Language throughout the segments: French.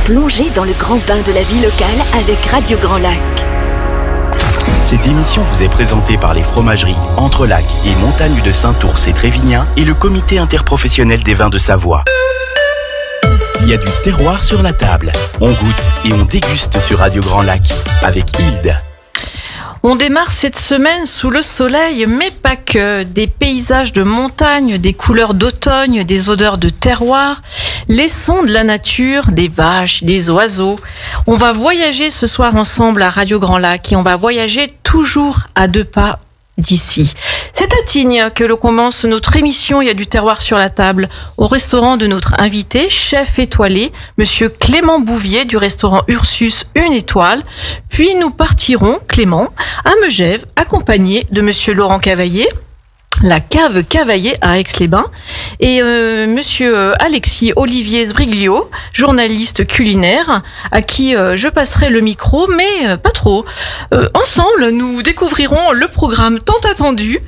Plongez dans le grand bain de la vie locale avec Radio Grand Lac. Cette émission vous est présentée par les fromageries Entrelac et Montagne de Saint-Ours et Trévignan et le comité interprofessionnel des vins de Savoie. Il y a du terroir sur la table. On goûte et on déguste sur Radio Grand Lac avec Hilde. On démarre cette semaine sous le soleil, mais pas que. Des paysages de montagne, des couleurs d'automne, des odeurs de terroir, les sons de la nature, des vaches, des oiseaux. On va voyager ce soir ensemble à Radio Grand Lac et on va voyager toujours à 2 pas d'ici. C'est à Tignes que l'on commence notre émission. Il y a du terroir sur la table au restaurant de notre invité, chef étoilé, monsieur Clément Bouvier du restaurant Ursus 1 étoile. Puis nous partirons, Clément, à Megève, accompagné de monsieur Laurent Cavaillé, la cave Cavaillé à Aix-les-Bains, et monsieur Alexis Olivier Sbriglio, journaliste culinaire, à qui je passerai le micro, mais pas trop. Ensemble, nous découvrirons le programme tant attendu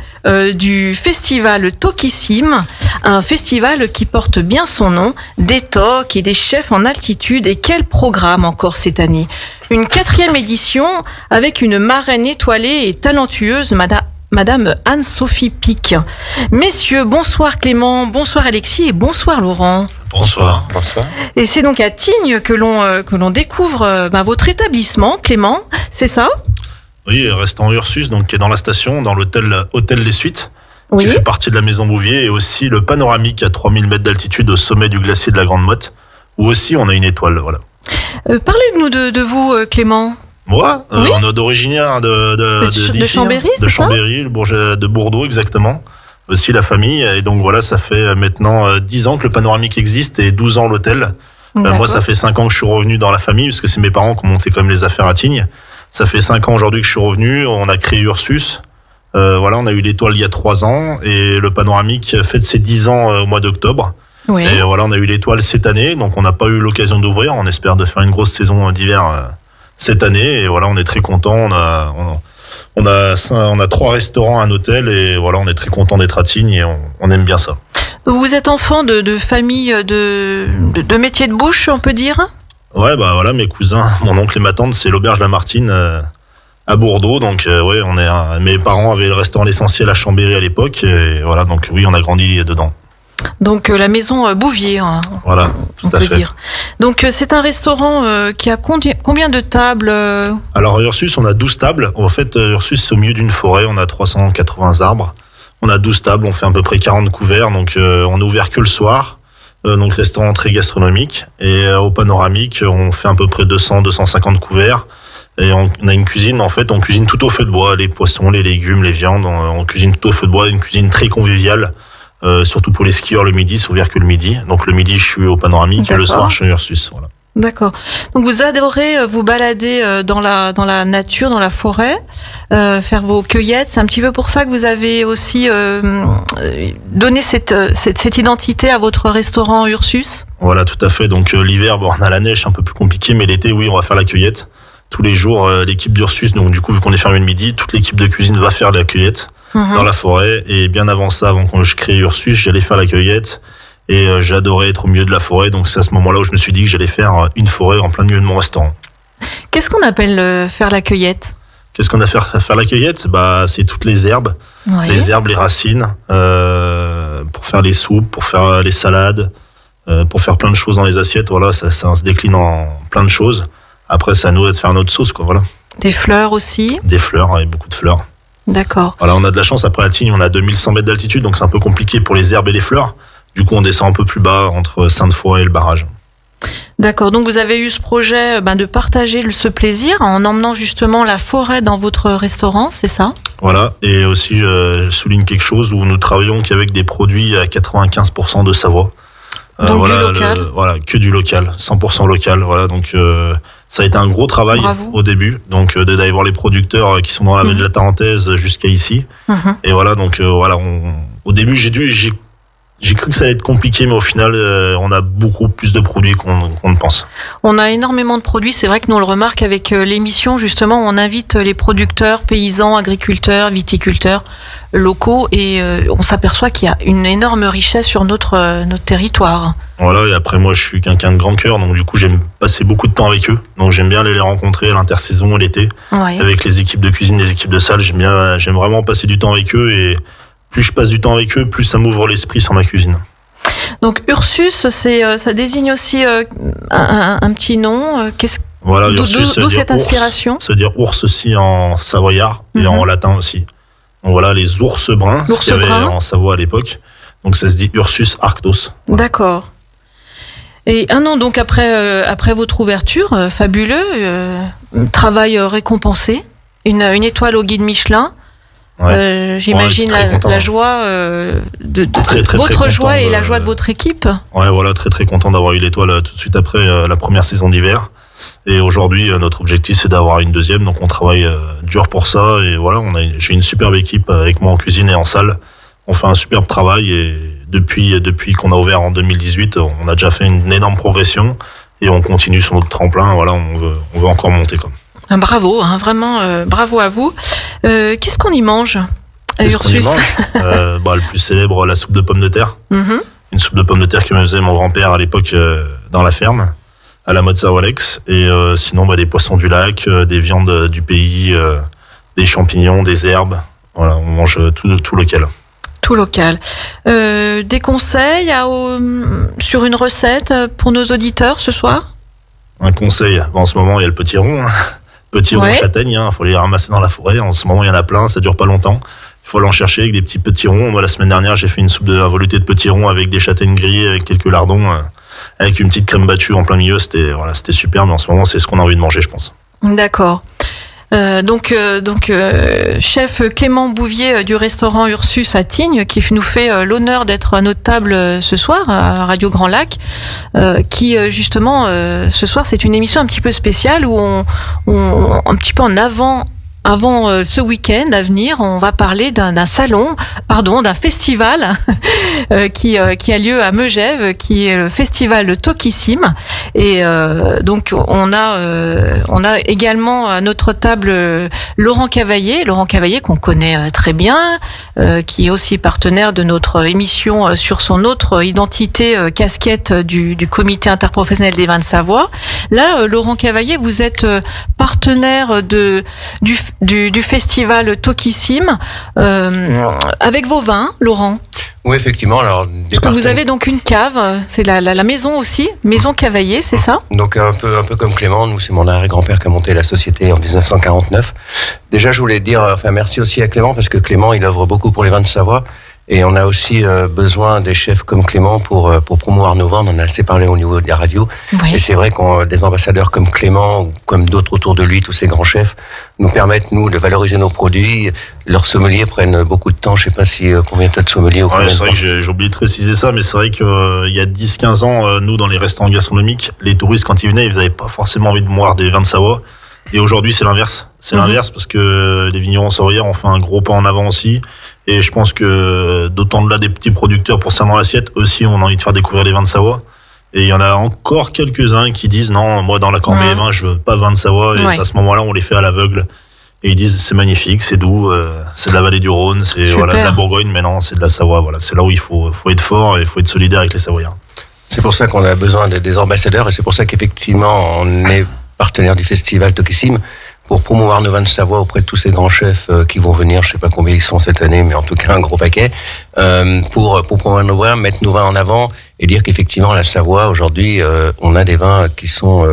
du festival Tokissime, un festival qui porte bien son nom, des tocs et des chefs en altitude. Et quel programme encore cette année! Une 4e édition avec une marraine étoilée et talentueuse, Madame Anne-Sophie Pic. Messieurs, bonsoir Clément, bonsoir Alexis et bonsoir Laurent. Bonsoir. Bonsoir. Et c'est donc à Tignes que l'on découvre votre établissement, Clément, c'est ça? Oui, restaurant Ursus, donc qui est dans la station, dans l'hôtel Les Suites, oui, qui fait partie de la Maison Bouvier, et aussi le panoramique à 3000 mètres d'altitude au sommet du glacier de la Grande Motte, où aussi on a une étoile. Voilà. Parlez-nous de vous, Clément. Moi, oui, on est d'originaire d'ici, de Chambéry, de Chambéry, de Bourdeau exactement, aussi la famille, et donc voilà, ça fait maintenant 10 ans que le panoramique existe et 12 ans l'hôtel. Moi, ça fait 5 ans que je suis revenu dans la famille, parce que c'est mes parents qui ont monté quand même les affaires à Tignes. Ça fait 5 ans aujourd'hui que je suis revenu, on a créé Ursus, voilà, on a eu l'étoile il y a 3 ans, et le panoramique fête ses 10 ans au mois d'octobre. Oui. Et voilà, on a eu l'étoile cette année, donc on n'a pas eu l'occasion d'ouvrir, on espère de faire une grosse saison d'hiver cette année, et voilà, on est très content. On a 3 restaurants, un hôtel, et voilà, on est très content d'être à Tignes et on aime bien ça. Vous êtes enfant de famille de métier de bouche, on peut dire? Ouais, bah voilà, mes cousins, mon oncle et ma tante, c'est l'Auberge Lamartine à Bourdeau, donc ouais, mes parents avaient le restaurant L'Essentiel à Chambéry à l'époque, et voilà, donc oui, on a grandi dedans. Donc la maison Bouvier, voilà, tout à fait. Dire. Donc c'est un restaurant qui a combien de tables? Alors Ursus, on a 12 tables. En fait, Ursus, c'est au milieu d'une forêt, on a 380 arbres. On a 12 tables, on fait à peu près 40 couverts, donc on est ouvert que le soir. Donc restaurant très gastronomique. Et au panoramique, on fait à peu près 200-250 couverts. Et on a une cuisine, en fait, on cuisine tout au feu de bois, les poissons, les légumes, les viandes, on cuisine tout au feu de bois, une cuisine très conviviale. Surtout pour les skieurs le midi, c'est ouvert que le midi. Donc le midi, je suis au panoramique, et le soir, je suis à Ursus. Voilà. D'accord. Donc vous adorez vous balader dans la nature, dans la forêt, faire vos cueillettes. C'est un petit peu pour ça que vous avez aussi donné cette identité à votre restaurant Ursus. Voilà, tout à fait. Donc l'hiver, bon, on a la neige, c'est un peu plus compliqué, mais l'été, oui, on va faire la cueillette. Tous les jours, l'équipe d'Ursus, donc du coup, vu qu'on est fermé le midi, toute l'équipe de cuisine va faire la cueillette. Dans la forêt, et bien avant ça, avant que je crée Ursus, j'allais faire la cueillette, et j'adorais être au milieu de la forêt, donc c'est à ce moment-là où je me suis dit que j'allais faire une forêt en plein milieu de mon restaurant. Qu'est-ce qu'on appelle faire la cueillette? Qu'est-ce qu'on a faire la cueillette? Bah, c'est toutes les herbes, oui, les herbes, les racines, pour faire les soupes, pour faire les salades, pour faire plein de choses dans les assiettes. Voilà, ça se décline en plein de choses. Après, c'est à nous de faire notre sauce, quoi. Voilà. Des fleurs aussi? Des fleurs, et beaucoup de fleurs. D'accord. Voilà, on a de la chance, après à Tignes, on a 2100 mètres d'altitude, donc c'est un peu compliqué pour les herbes et les fleurs. Du coup, on descend un peu plus bas, entre Sainte-Foy et le barrage. D'accord, donc vous avez eu ce projet de partager ce plaisir en emmenant justement la forêt dans votre restaurant, c'est ça? Voilà, et aussi je souligne quelque chose où nous travaillons qu'avec des produits à 95% de Savoie. Donc voilà, du local. Voilà, que du local, 100% local. Voilà, donc ça a été un gros travail. Bravo. Au début, donc d'aller voir les producteurs qui sont dans la vallée de la Tarentaise jusqu'à ici. Et voilà, donc voilà, au début j'ai J'ai cru que ça allait être compliqué, mais au final, on a beaucoup plus de produits qu'on ne pense. On a énormément de produits. C'est vrai que nous on le remarque avec l'émission, justement, où on invite les producteurs, paysans, agriculteurs, viticulteurs locaux, et on s'aperçoit qu'il y a une énorme richesse sur notre territoire. Voilà, et après moi je suis quelqu'un de grand cœur, donc du coup j'aime passer beaucoup de temps avec eux. Donc j'aime bien aller les rencontrer à l'intersaison, l'été, avec les équipes de cuisine, les équipes de salle. J'aime vraiment passer du temps avec eux, et plus je passe du temps avec eux, plus ça m'ouvre l'esprit sur ma cuisine. Donc Ursus, ça désigne aussi un petit nom. Voilà, Ursus, d'où cette inspiration? Ça veut dire ours aussi en savoyard et en latin aussi. Donc voilà, les ours bruns, ce qu'il y avait en Savoie à l'époque. Donc ça se dit Ursus arctos. Voilà. D'accord. Et un an donc après votre ouverture, fabuleux, travail récompensé, une étoile au guide Michelin. Ouais. J'imagine la joie de votre joie et la joie de votre équipe. Ouais, voilà, très très content d'avoir eu l'étoile tout de suite après la première saison d'hiver. Et aujourd'hui, notre objectif, c'est d'avoir une deuxième. Donc, on travaille dur pour ça. Et voilà, j'ai une superbe équipe avec moi en cuisine et en salle. On fait un superbe travail. Et depuis qu'on a ouvert en 2018, on a déjà fait une énorme progression. Et on continue sur notre tremplin. Voilà, on veut encore monter. Bravo, hein, vraiment, bravo à vous. Qu'est-ce qu'on y mange à Ursus? Le plus célèbre, la soupe de pommes de terre. Une soupe de pommes de terre que me faisait mon grand-père à l'époque dans la ferme, à la Mozza Alex. Et sinon, des poissons du lac, des viandes du pays, des champignons, des herbes. Voilà, on mange tout local. Tout local. Des conseils sur une recette pour nos auditeurs ce soir? Un conseil, en ce moment, il y a le petit rond. Petit rond châtaigne, faut les ramasser dans la forêt. En ce moment, il y en a plein, ça dure pas longtemps. Il faut aller en chercher avec des petits ronds. Moi, la semaine dernière, j'ai fait une soupe à volonté de petits ronds avec des châtaignes grillées, avec quelques lardons, avec une petite crème battue en plein milieu. C'était super, mais en ce moment, c'est ce qu'on a envie de manger, je pense. D'accord. Donc, chef Clément Bouvier du restaurant Ursus à Tignes, qui nous fait l'honneur d'être à notre table ce soir à Radio Grand Lac, qui justement ce soir c'est une émission un petit peu spéciale où on un petit peu en avant ce week-end à venir, on va parler d'un festival qui a lieu à Megève, qui est le festival Tokissime. Et donc on a également à notre table Laurent Cavaillé qu'on connaît très bien, qui est aussi partenaire de notre émission sur son autre identité casquette du comité interprofessionnel des vins de Savoie. Là, Laurent Cavaillé, vous êtes partenaire du festival Tokissime avec vos vins, Laurent. Oui, effectivement. Alors, parce que vous avez donc une cave, c'est la maison aussi, Maison Cavaillé, c'est ça? Donc un peu comme Clément, nous c'est mon arrière-grand-père qui a monté la société en 1949. Déjà, je voulais dire, merci aussi à Clément, parce que Clément, il œuvre beaucoup pour les vins de Savoie. Et on a aussi besoin des chefs comme Clément pour promouvoir nos vins. On en a assez parlé au niveau de la radio. Oui. Et c'est vrai qu'on des ambassadeurs comme Clément ou comme d'autres autour de lui, tous ces grands chefs, nous permettent, nous, de valoriser nos produits. Leurs sommeliers prennent beaucoup de temps. Je ne sais pas si combien tu as de sommeliers. C'est vrai que j'ai oublié de préciser ça, mais c'est vrai qu'il y a 10-15 ans, nous, dans les restaurants gastronomiques, les touristes, quand ils venaient, ils n'avaient pas forcément envie de boire des vins de Savoie. Et aujourd'hui, c'est l'inverse. C'est l'inverse parce que les vignerons savoyards ont fait un gros pas en avant aussi. Et je pense que d'autant de là des petits producteurs pour ça dans l'assiette, aussi on a envie de faire découvrir les vins de Savoie. Et il y en a encore quelques-uns qui disent non, moi dans la Corbeille vin, je veux pas vin de Savoie. Et à ce moment-là, on les fait à l'aveugle. Et ils disent c'est magnifique, c'est doux, c'est de la vallée du Rhône, c'est de la Bourgogne, mais non, c'est de la Savoie. Voilà, c'est là où il faut être fort et il faut être solidaire avec les Savoyards. C'est pour ça qu'on a besoin des ambassadeurs et c'est pour ça qu'effectivement on est partenaire du festival Tokissime pour promouvoir nos vins de Savoie auprès de tous ces grands chefs qui vont venir, je sais pas combien ils sont cette année, mais en tout cas un gros paquet, pour promouvoir nos vins, mettre nos vins en avant et dire qu'effectivement la Savoie aujourd'hui, on a des vins qui sont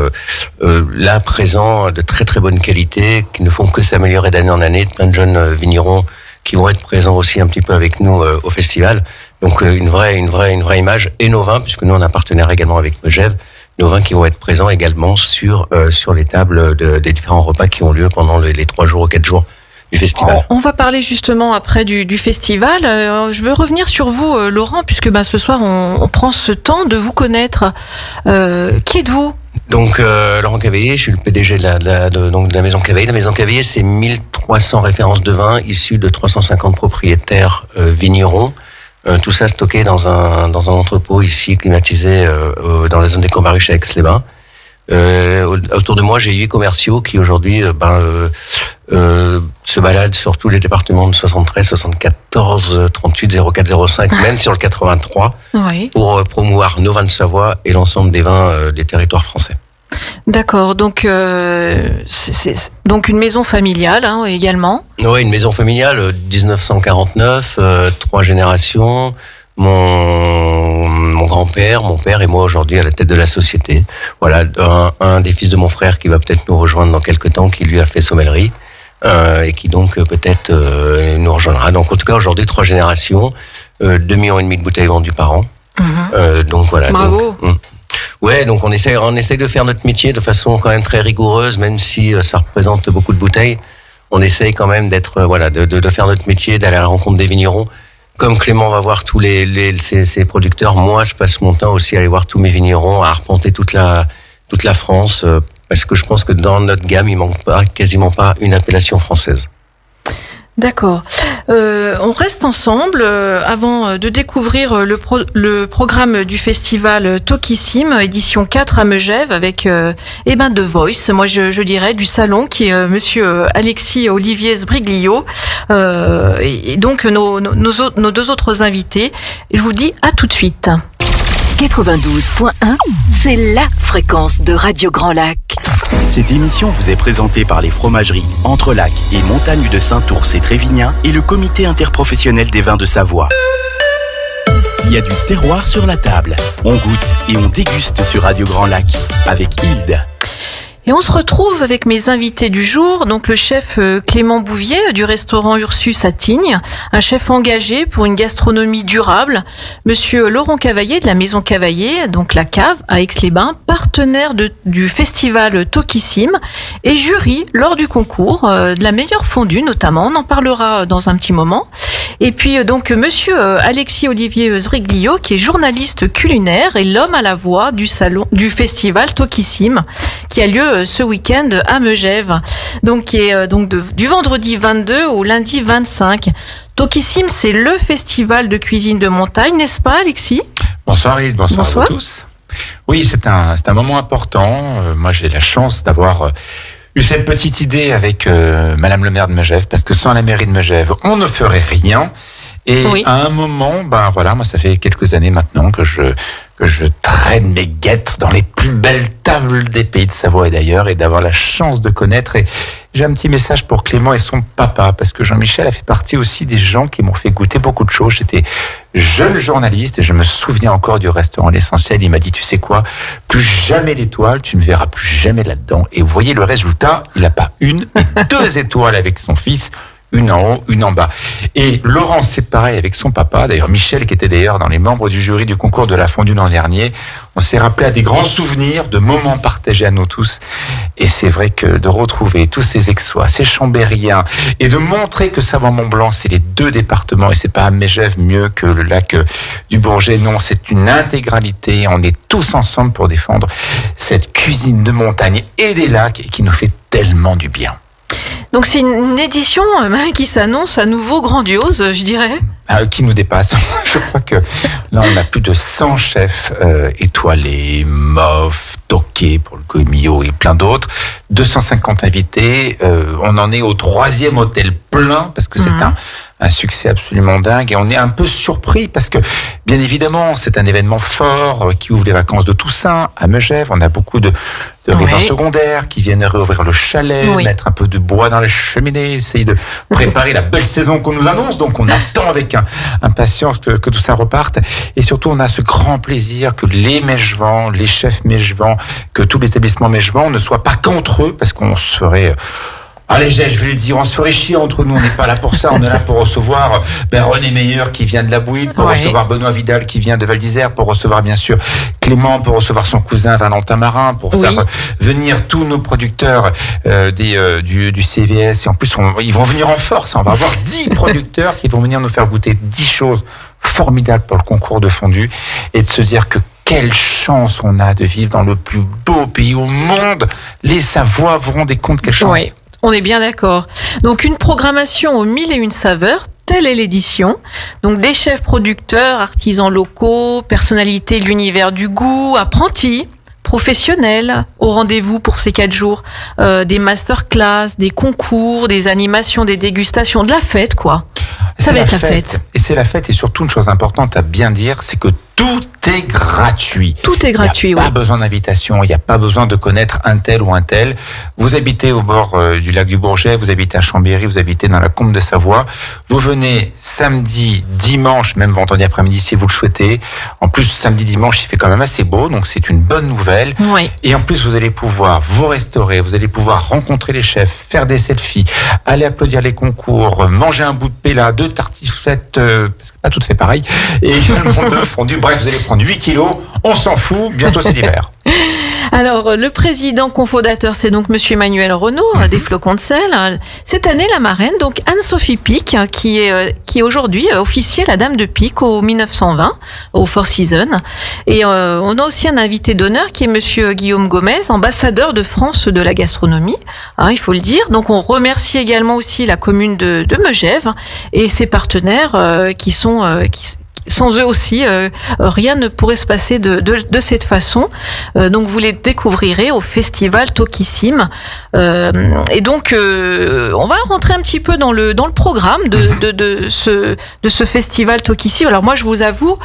là présents, de très très bonne qualité, qui ne font que s'améliorer d'année en année, plein de jeunes vignerons qui vont être présents aussi un petit peu avec nous au festival. Donc une vraie image et nos vins, puisque nous on a un partenaire également avec Megève. Nos vins qui vont être présents également sur les tables des différents repas qui ont lieu pendant les 3 jours ou 4 jours du festival. On va parler justement après du festival. Je veux revenir sur vous, Laurent, puisque ce soir on prend ce temps de vous connaître. Qui êtes-vous? Donc Laurent Cavaillé, je suis le PDG de la Maison Cavaillé. La Maison Cavaillé, c'est 1300 références de vins issues de 350 propriétaires vignerons. Tout ça stocké dans un entrepôt ici climatisé dans la zone des Combaruches à Aix-les-Bains. Autour de moi, j'ai 8 commerciaux qui aujourd'hui se baladent sur tous les départements de 73, 74, 38, 04, 05, même sur le 83, oui, pour promouvoir nos vins de Savoie et l'ensemble des vins des territoires français. D'accord, donc c'est donc une maison familiale également. Oui, une maison familiale, 1949, 3 générations. Mon grand-père, mon père et moi aujourd'hui à la tête de la société. Voilà, un des fils de mon frère qui va peut-être nous rejoindre dans quelques temps, qui lui a fait sommellerie et qui donc peut-être nous rejoindra. Donc en tout cas aujourd'hui 3 générations, 2,5 millions de bouteilles vendues par an. Donc voilà. Bravo. Ouais, donc on essaye de faire notre métier de façon quand même très rigoureuse, même si ça représente beaucoup de bouteilles. On essaye quand même d'être de faire notre métier, d'aller à la rencontre des vignerons. Comme Clément va voir tous ses producteurs, moi je passe mon temps aussi à aller voir tous mes vignerons, à arpenter toute la France, parce que je pense que dans notre gamme il manque quasiment pas une appellation française. D'accord. On reste ensemble avant de découvrir le programme du festival Tokissime, édition 4 à Megève, avec The Voice, moi je dirais, du salon, qui est monsieur Alexis Olivier Sbriglio, et donc nos 2 autres invités. Je vous dis à tout de suite. 92.1, c'est la fréquence de Radio Grand Lac. Cette émission vous est présentée par les fromageries Entrelac et Montagne de Saint-Ours et Trévignien et le comité interprofessionnel des vins de Savoie. Il y a du terroir sur la table. On goûte et on déguste sur Radio Grand Lac avec Hilde. Et on se retrouve avec mes invités du jour, donc le chef Clément Bouvier du restaurant Ursus à Tignes, un chef engagé pour une gastronomie durable, monsieur Laurent Cavaillé de la Maison Cavaillé, donc la cave à Aix-les-Bains, partenaire du festival Tokissime et jury lors du concours de la meilleure fondue notamment, on en parlera dans un petit moment. Et puis donc monsieur Alexis Olivier Sbriglio qui est journaliste culinaire et l'homme à la voix du festival Tokissime qui a lieu ce week-end à Megève, donc qui est du vendredi 22 au lundi 25. Tokissime, c'est le festival de cuisine de montagne, n'est-ce pas, Alexis ? Bonsoir Yves, bonsoir à vous tous. Oui, c'est un moment important. Moi, j'ai la chance d'avoir eu cette petite idée avec Madame le maire de Megève, parce que sans la mairie de Megève, on ne ferait rien. Et oui, à un moment, moi, ça fait quelques années maintenant que je traîne mes guêtres dans les plus belles tables des pays de Savoie et d'ailleurs, et d'avoir la chance de connaître. Et j'ai un petit message pour Clément et son papa, parce que Jean-Michel a fait partie aussi des gens qui m'ont fait goûter beaucoup de choses. J'étais jeune journaliste et je me souviens encore du restaurant L'Essentiel. Il m'a dit, tu sais quoi, plus jamais l'étoile, tu ne verras plus jamais là-dedans. Et vous voyez le résultat, il n'a pas une, mais 2 étoiles avec son fils. Une en haut, une en bas. Et Laurent, c'est pareil avec son papa. D'ailleurs, Michel, qui était d'ailleurs dans les membres du jury du concours de la fondue l'an dernier, on s'est rappelé à des grands souvenirs, de moments partagés à nous tous. Et c'est vrai que de retrouver tous ces Aixois, ces Chambériens, et de montrer que Savoie-Mont-Blanc, c'est les 2 départements, et c'est pas à Megève mieux que le lac du Bourget. Non, c'est une intégralité. On est tous ensemble pour défendre cette cuisine de montagne et des lacs, et qui nous fait tellement du bien. Donc c'est une édition qui s'annonce à nouveau grandiose, je dirais. Qui nous dépasse. Je crois que là, on a plus de 100 chefs étoilés, Moff, Toqué pour le Comillo et plein d'autres. 250 invités. On en est au 3e hôtel plein parce que c'est un succès absolument dingue et on est un peu surpris parce que bien évidemment c'est un événement fort qui ouvre les vacances de Toussaint à Megève. On a beaucoup de raisins secondaires qui viennent réouvrir le chalet, mettre un peu de bois dans les cheminées, essayer de préparer la belle saison qu'on nous annonce. Donc on attend avec impatience que tout ça reparte et surtout on a ce grand plaisir que les Megevans, les chefs Megevans, que tous les établissements Megevans ne soient pas qu'entre eux parce qu'on se ferait... Allez, je vais le dire, on se ferait chier entre nous, on n'est pas là pour ça, on est là pour recevoir René Meyer qui vient de la Bouille, pour recevoir Benoît Vidal qui vient de Val d'Isère, pour recevoir bien sûr Clément, pour recevoir son cousin Valentin Marin, pour faire venir tous nos producteurs du CVS, et en plus ils vont venir en force, on va avoir 10 producteurs qui vont venir nous faire goûter 10 choses formidables pour le concours de fondue, et de se dire que quelle chance on a de vivre dans le plus beau pays au monde. Les Savoies, vous vous rendez compte quelle chance. On est bien d'accord. Donc une programmation aux 1001 saveurs, telle est l'édition. Donc des chefs producteurs, artisans locaux, personnalités de l'univers du goût, apprentis, professionnels au rendez-vous pour ces 4 jours, des masterclass, des concours, des animations, des dégustations, de la fête quoi. Ça va être la fête. Et c'est la fête, et surtout une chose importante à bien dire, c'est que tout est gratuit. Tout est gratuit, Il n'y a pas besoin d'invitation, il n'y a pas besoin de connaître un tel ou un tel. Vous habitez au bord du lac du Bourget, vous habitez à Chambéry, vous habitez dans la Combe de Savoie. Vous venez samedi, dimanche, même vendredi après-midi si vous le souhaitez. En plus, samedi, dimanche, il fait quand même assez beau, donc c'est une bonne nouvelle. Oui. Et en plus, vous allez pouvoir vous restaurer, vous allez pouvoir rencontrer les chefs, faire des selfies, aller applaudir les concours, manger un bout de péla, 2 tartiflettes, parce que pas tout fait pareil, et également 2 fondus. Bref, vous allez prendre 8 kilos, on s'en fout, bientôt c'est l'hiver. Alors, le président cofondateur, c'est donc Monsieur Emmanuel Renaud, des Flocons de sel. Cette année, la marraine, donc Anne-Sophie Pic, qui est aujourd'hui officier la Dame de Pic au 1920, au Four Seasons. Et on a aussi un invité d'honneur qui est Monsieur Guillaume Gomez, ambassadeur de France de la gastronomie, hein, il faut le dire. Donc, on remercie également aussi la commune de Megève et ses partenaires qui sont... sans eux aussi, rien ne pourrait se passer de cette façon. Donc vous les découvrirez au festival Tokissime. Et donc on va rentrer un petit peu dans le programme de ce festival Tokissime. Alors moi je vous avoue,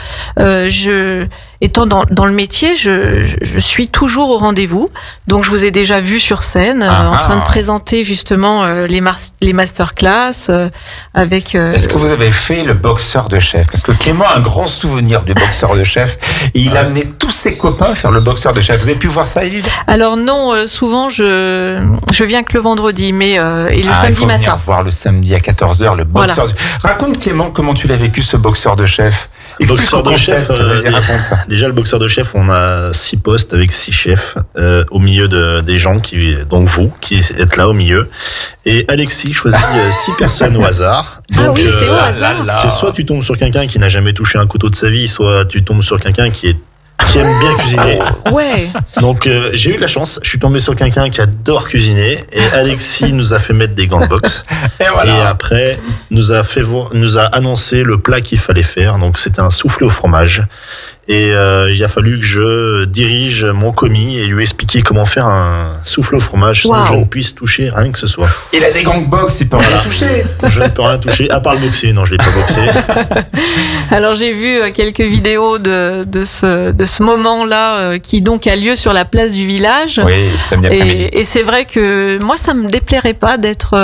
étant dans le métier, je suis toujours au rendez-vous. Donc je vous ai déjà vu sur scène en train de présenter justement les masterclass avec. Est-ce que vous avez fait le boxeur de chef? Parce que Clément a un grand souvenir du boxeur de chef. Et il a amené tous ses copains faire le boxeur de chef. Vous avez pu voir ça, Élise? Alors non, souvent je viens que le vendredi, mais et le samedi il faut matin. venir voir le samedi à 14h le boxeur. Voilà. Raconte Clément comment tu l'as vécu ce boxeur de chef. Boxeur de chef, raconte ça. Déjà le boxeur de chef, on a 6 postes avec 6 chefs au milieu des gens donc vous qui êtes là au milieu. Et Alexis choisit 6 personnes au hasard. Donc, oui, c'est au hasard. C'est soit tu tombes sur quelqu'un qui n'a jamais touché un couteau de sa vie, soit tu tombes sur quelqu'un qui aime bien cuisiner. Ouais. Donc j'ai eu de la chance, je suis tombé sur quelqu'un qui adore cuisiner et Alexis nous a fait mettre des gants de boxe. Et après nous a annoncé le plat qu'il fallait faire. Donc c'était un soufflé au fromage. Et il a fallu que je dirige mon commis et lui expliquer comment faire un soufflé au fromage sans que je ne puisse toucher rien que ce soit. Il a des gants de boxe, il peut rien toucher. Je ne peux rien toucher, à part le boxer. Non, je ne l'ai pas boxé. Alors j'ai vu quelques vidéos de ce moment-là qui donc a lieu sur la place du village. Oui, samedi après-midi. Et c'est vrai que moi ça me déplairait pas d'être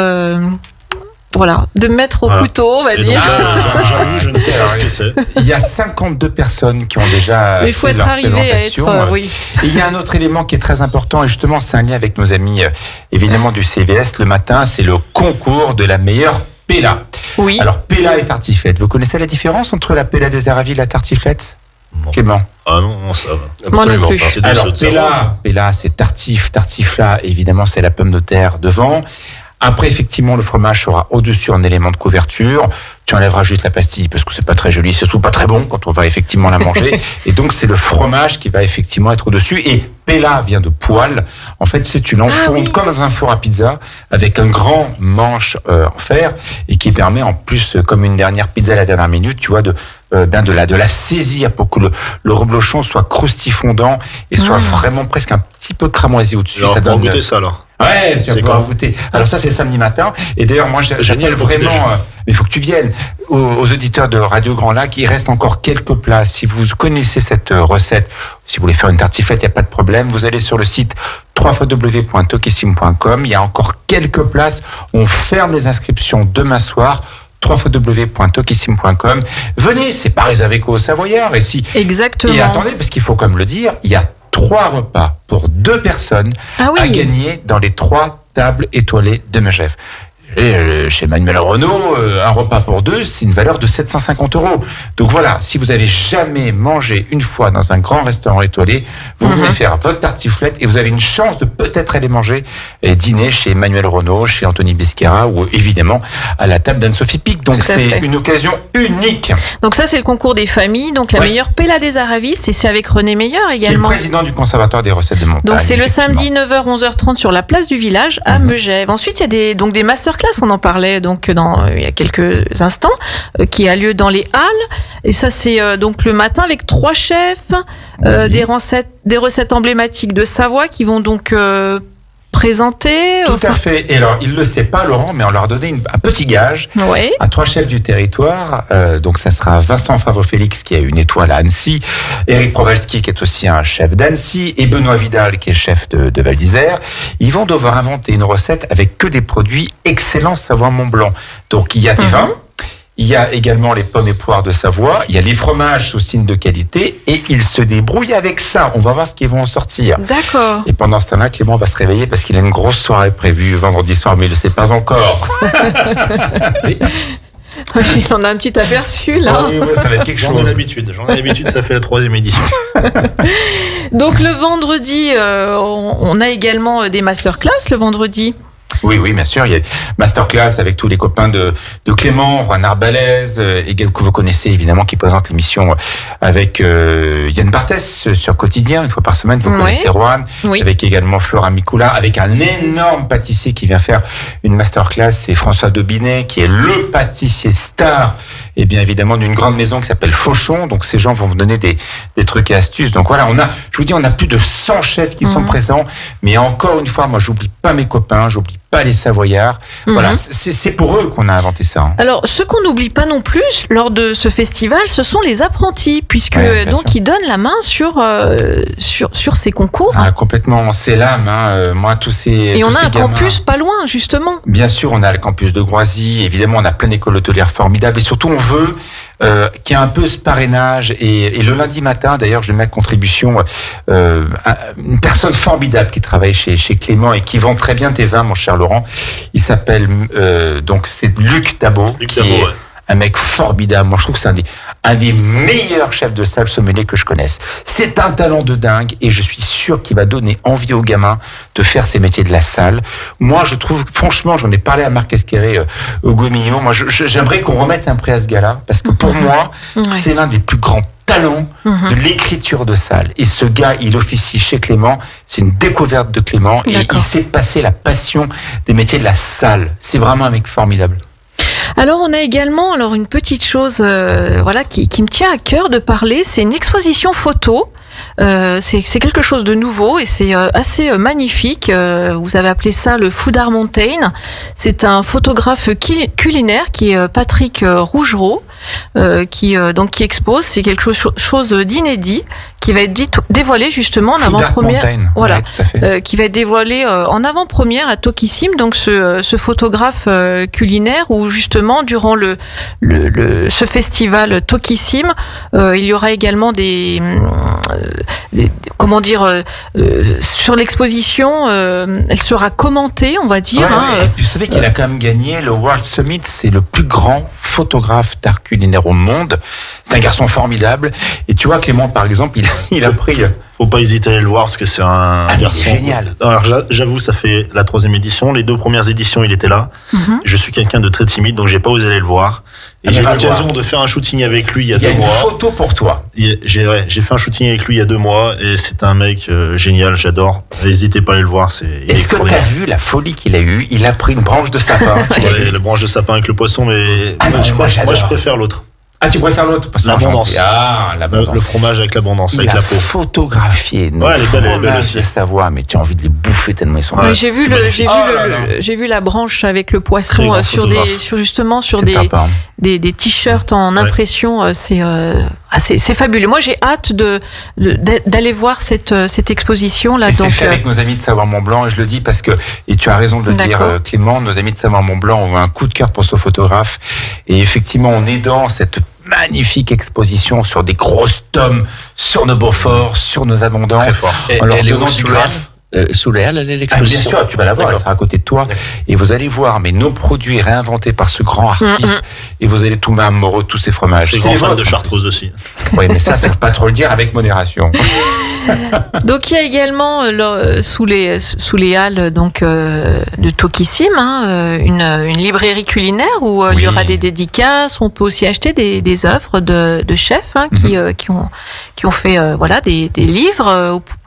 de me mettre au couteau, on va dire. J'avoue, je ne sais pas ce que c'est. Il y a 52 personnes qui ont déjà il faut fait être leur arrivé à être, oui. Et il y a un autre élément qui est très important, et justement, c'est un lien avec nos amis, évidemment, du CVS. Le matin, c'est le concours de la meilleure péla. Oui. Alors, péla et tartiflette. Vous connaissez la différence entre la péla des Aravis et la tartiflette? Non. Clément? Ah non, ça va. Moi non plus. Pas. Alors, péla, c'est tartifla, évidemment, c'est la pomme de terre devant. Après, effectivement, le fromage sera au-dessus en élément de couverture. Tu enlèveras juste la pastille parce que c'est pas très joli, c'est surtout pas très bon quand on va effectivement la manger. Et donc, c'est le fromage qui va effectivement être au-dessus. Et péla vient de poêle. En fait, c'est une enfourne comme dans un four à pizza avec un grand manche en fer et qui permet en plus, comme une dernière pizza à la dernière minute, tu vois, de la saisir pour que le reblochon soit croustifondant et soit vraiment presque un petit peu cramoisi au-dessus. Alors, ça donne goûter ça alors. Ouais, tu vas pouvoir goûter. Alors ça, c'est samedi matin. Et d'ailleurs, moi, j'appelle vraiment, mais il faut que tu viennes aux auditeurs de Radio Grand Lac. Il reste encore quelques plats. Si vous connaissez cette recette, si vous voulez faire une tartiflette, il n'y a pas de problème. Vous allez sur le site www.tokissime.com. Il y a encore quelques places. On ferme les inscriptions demain soir. www.tokissime.com. Venez, c'est pas réservé qu'aux Savoyards. Exactement. Et attendez, parce qu'il faut quand même le dire, il y a 3 repas pour 2 personnes à gagner dans les 3 tables étoilées de Megève. Chez Emmanuel Renaud, un repas pour 2, c'est une valeur de 750 €. Donc voilà, si vous avez jamais mangé une fois dans un grand restaurant étoilé, vous venez faire votre tartiflette et vous avez une chance de peut-être aller manger et dîner chez Emmanuel Renaud, chez Anthony Bisquera ou évidemment à la table d'Anne-Sophie Pic. Donc c'est une occasion unique. Donc ça, c'est le concours des familles. Donc la meilleure péla des Aravis, et c'est avec René Meyer également. Qui est le président du Conservatoire des recettes de montagne. Donc c'est le samedi 9h, 11h30 sur la place du village à Megève. Ensuite, il y a des masterclass masterclass, on en parlait donc il y a quelques instants, qui a lieu dans les Halles. Et ça, c'est donc le matin avec 3 chefs, des recettes emblématiques de Savoie qui vont donc présenter. Tout à fait. Et alors, il le sait pas, Laurent, mais on leur a donné un petit gage à 3 chefs du territoire. Donc, ça sera Vincent Favre-Félix, qui a une étoile à Annecy, Éric Provalski, qui est aussi un chef d'Annecy, et Benoît Vidal, qui est chef de Val d'Isère. Ils vont devoir inventer une recette avec que des produits excellents Savoie-Mont-Blanc. Donc, il y a des vins. Il y a également les pommes et poires de Savoie. Il y a les fromages sous signe de qualité. Et ils se débrouillent avec ça. On va voir ce qu'ils vont en sortir. D'accord. Et pendant ce temps-là, Clément va se réveiller parce qu'il a une grosse soirée prévue vendredi soir, mais il ne le sait pas encore. Il en a un petit aperçu, là. Oui, ça va être quelque chose. J'en ai l'habitude, ça fait la 3e édition. Donc, le vendredi, on a également des masterclass le vendredi. Oui, bien sûr. Il y a masterclass avec tous les copains de Clément, Juan Arbalaise, que vous connaissez évidemment, qui présente l'émission avec Yann Barthès sur Quotidien, une fois par semaine. Vous connaissez Juan. Oui. Avec également Flora Micoula, avec un énorme pâtissier qui vient faire une masterclass. C'est François Dobinet, qui est le pâtissier star, et bien évidemment d'une grande maison qui s'appelle Fauchon. Donc ces gens vont vous donner des trucs et astuces. Donc voilà, je vous dis, on a plus de 100 chefs qui sont présents. Mais encore une fois, moi, j'oublie pas mes copains, j'oublie pas les Savoyards. Voilà, c'est pour eux qu'on a inventé ça. Alors, ce qu'on n'oublie pas non plus lors de ce festival, ce sont les apprentis, puisque donc ils donnent la main sur ces concours. Ah, complètement, c'est l'âme. Moi, et on a un campus pas loin, justement. Bien sûr, on a le campus de Groisy. Évidemment, on a plein d'écoles hôtelières formidables. Et surtout, on veut qu'il y ait un peu ce parrainage. Et le lundi matin, d'ailleurs, je mets à contribution une personne formidable qui travaille chez Clément et qui vend très bien tes vins, mon cher Laurent. Il s'appelle donc c'est Luc Dabot, un mec formidable. Moi, je trouve que c'est un des meilleurs chefs de salle sommelier que je connaisse. C'est un talent de dingue et je suis sûr qu'il va donner envie aux gamins de faire ces métiers de la salle. Moi, je trouve, franchement, j'en ai parlé à Marc Esqueré au Gomillon. Moi, j'aimerais qu'on remette un prix à ce gars-là parce que pour moi, c'est l'un des plus grands talents de l'écriture de salle. Et ce gars, il officie chez Clément. C'est une découverte de Clément et il sait passer la passion des métiers de la salle. C'est vraiment un mec formidable. Alors on a également une petite chose qui me tient à cœur de parler, c'est une exposition photo. C'est quelque chose de nouveau et c'est assez magnifique. Vous avez appelé ça le Food Art Mountain. C'est un photographe culinaire qui est Patrick Rougereau qui expose. C'est quelque chose d'inédit qui va être dévoilé justement en avant-première. Voilà, qui va être dévoilé en avant-première à Tokissime. Donc ce photographe culinaire où justement durant ce festival Tokissime, il y aura également sur l'exposition, elle sera commentée, on va dire. Vous savez qu'il a quand même gagné le World Summit, c'est le plus grand photographe d'art culinaire au monde. C'est un garçon formidable. Et tu vois, Clément, par exemple, il a pris... Faut pas hésiter à aller le voir parce que c'est un garçon génial. Alors j'avoue, ça fait la 3e édition. Les 2 premières éditions, il était là. Je suis quelqu'un de très timide, donc j'ai pas osé aller le voir. Et j'ai eu l'occasion de faire un shooting avec lui il y a 2 mois. Il y a une photo pour toi. J'ai fait un shooting avec lui il y a 2 mois et c'est un mec génial, j'adore. N'hésitez pas à aller le voir, Est-ce que tu as vu la folie qu'il a eue? Il a pris une branche de sapin. La branche de sapin avec le poisson, mais moi je préfère l'autre. Ah, tu préfères l'autre parce que l'abondance. L'abondance. Le fromage avec l'abondance, avec la peau. Photographié. Elle est belle aussi. Savoie, mais tu as envie de les bouffer tellement ils sont. J'ai vu la branche avec le poisson sur des t-shirts en impression. C'est fabuleux. Moi, j'ai hâte d'aller voir cette exposition là. C'est fait avec nos amis de Savoie-Mont-Blanc et je le dis parce que et tu as raison de le dire, Clément. Nos amis de Savoie-Mont-Blanc ont un coup de cœur pour ce photographe et effectivement, on est dans cette magnifique exposition sur des grosses tomes, sur nos Beaufort, sur nos abondances. Très fort. Elle est sous l'air, l'exposition. Bien sûr, tu vas la voir, elle sera à côté de toi. Et vous allez voir, mais nos produits réinventés par ce grand artiste, et vous allez tomber amoureux de tous ces fromages. Je suis grand fan de Chartreuse aussi. Oui, mais ça ne faut pas trop le dire avec modération. Donc il y a également sous les halles de Tokissime une librairie culinaire où il y aura des dédicaces. On peut aussi acheter des œuvres de chefs qui ont fait des livres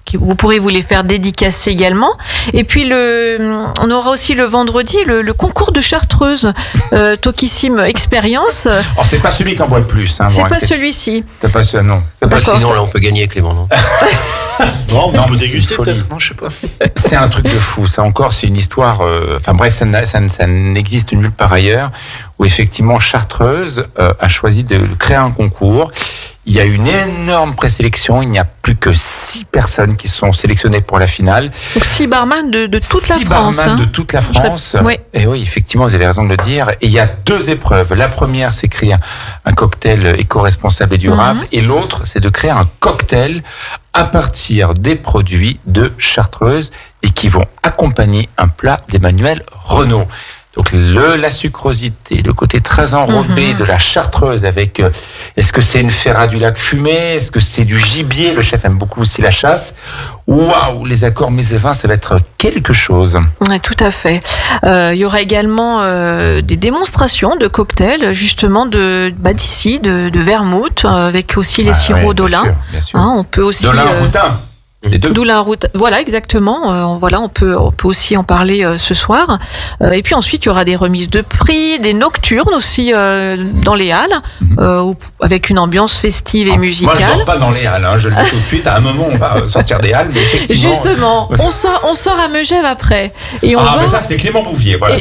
vous pourrez vous les faire dédicacer également. Et puis on aura aussi le vendredi le concours de chartreuse Tokissime Expérience. Alors c'est pas celui qui en boit le plus. Hein, c'est pas celui-ci. C'est pas celui, non. C'est pas sinon là on peut gagner Clément, non? Non, on peut déguster peut-être. Non, je sais pas. C'est un truc de fou. Ça encore, c'est une histoire. Enfin bref, ça n'existe nulle part ailleurs. Où effectivement Chartreuse a choisi de créer un concours. Il y a une énorme présélection. Il n'y a plus que 6 personnes qui sont sélectionnées pour la finale. Donc 6 barman de toute la France. 6 barman de toute la France. Oui. Et oui, effectivement, vous avez raison de le dire. Et il y a 2 épreuves. La première, c'est créer un cocktail éco-responsable et durable. Et l'autre, c'est de créer un cocktail à partir des produits de Chartreuse et qui vont accompagner un plat d'Emmanuel Renaud. Donc la sucrosité, le côté très enrobé de la Chartreuse avec, est-ce que c'est une ferra du lac fumé, est-ce que c'est du gibier, le chef aime beaucoup aussi la chasse. Waouh, les accords mets et vins, ça va être quelque chose. Ouais, tout à fait. Il y aura également des démonstrations de cocktails, justement d'ici, de vermouth, avec aussi les sirops d'Olin. Bien sûr. On peut aussi. D'Olin Routin. Voilà, exactement. On peut aussi en parler ce soir. Et puis ensuite, il y aura des remises de prix, des nocturnes aussi dans les halles, avec une ambiance festive et musicale. Moi, je dors pas dans les halles. Je le dis tout de suite. À un moment, on va sortir des halles, mais effectivement. Justement, on sort à Megève après. Et mais ça, c'est Clément Bouvier. Voilà.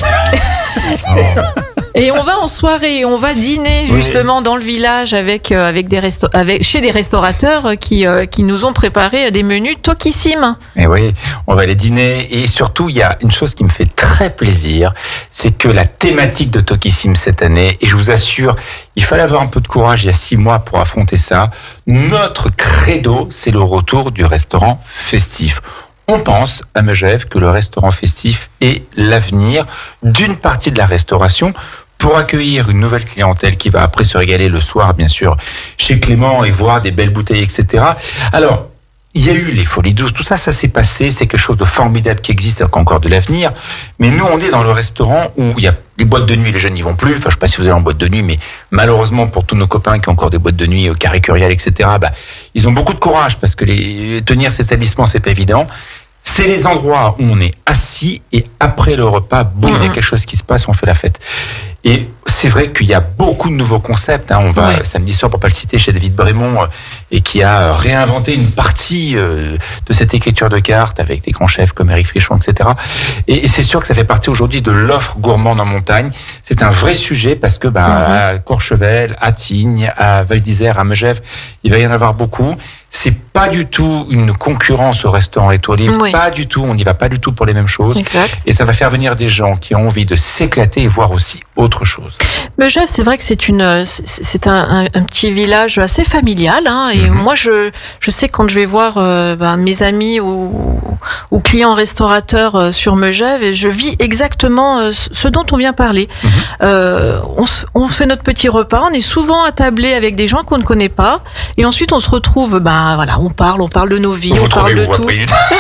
Et on va en soirée, on va dîner justement dans le village chez des restaurateurs qui nous ont préparé des menus Tokissime. Et oui, on va aller dîner et surtout il y a une chose qui me fait très plaisir, c'est que la thématique de Tokissime cette année, et je vous assure, il fallait avoir un peu de courage il y a 6 mois pour affronter ça. Notre credo, c'est le retour du restaurant festif. On pense à Megève que le restaurant festif est l'avenir d'une partie de la restauration pour accueillir une nouvelle clientèle qui va après se régaler le soir, bien sûr, chez Clément et voir des belles bouteilles, etc. Alors, il y a eu les Folies Douces, tout ça, ça s'est passé, c'est quelque chose de formidable qui existe, encore de l'avenir. Mais nous, on est dans le restaurant où il y a les boîtes de nuit, les jeunes n'y vont plus. Enfin, je sais pas si vous allez en boîte de nuit, mais malheureusement, pour tous nos copains qui ont encore des boîtes de nuit au Carré Curial, etc., ils ont beaucoup de courage parce que tenir cet établissement, c'est pas évident. C'est les endroits où on est assis et après le repas, boum, il y a quelque chose qui se passe, on fait la fête. Et c'est vrai qu'il y a beaucoup de nouveaux concepts. On va samedi soir, pour pas le citer, chez David Brémond, et qui a réinventé une partie de cette écriture de cartes avec des grands chefs comme Éric Frichon, etc. Et c'est sûr que ça fait partie aujourd'hui de l'offre gourmande en montagne. C'est un vrai sujet parce que à Courchevel, à Tignes, à Val d'Isère, à Megève, il va y en avoir beaucoup. C'est pas du tout une concurrence au restaurant étoilé, pas du tout. On n'y va pas du tout pour les mêmes choses. Exact. Et ça va faire venir des gens qui ont envie de s'éclater et voir aussi autre chose. Megève, c'est vrai que c'est un petit village assez familial. Et moi, je sais quand je vais voir mes amis ou clients restaurateurs sur Megève, et je vis exactement ce dont on vient parler. On fait notre petit repas, on est souvent attablé avec des gens qu'on ne connaît pas, et ensuite on se retrouve, on parle de nos vies, on parle de tout.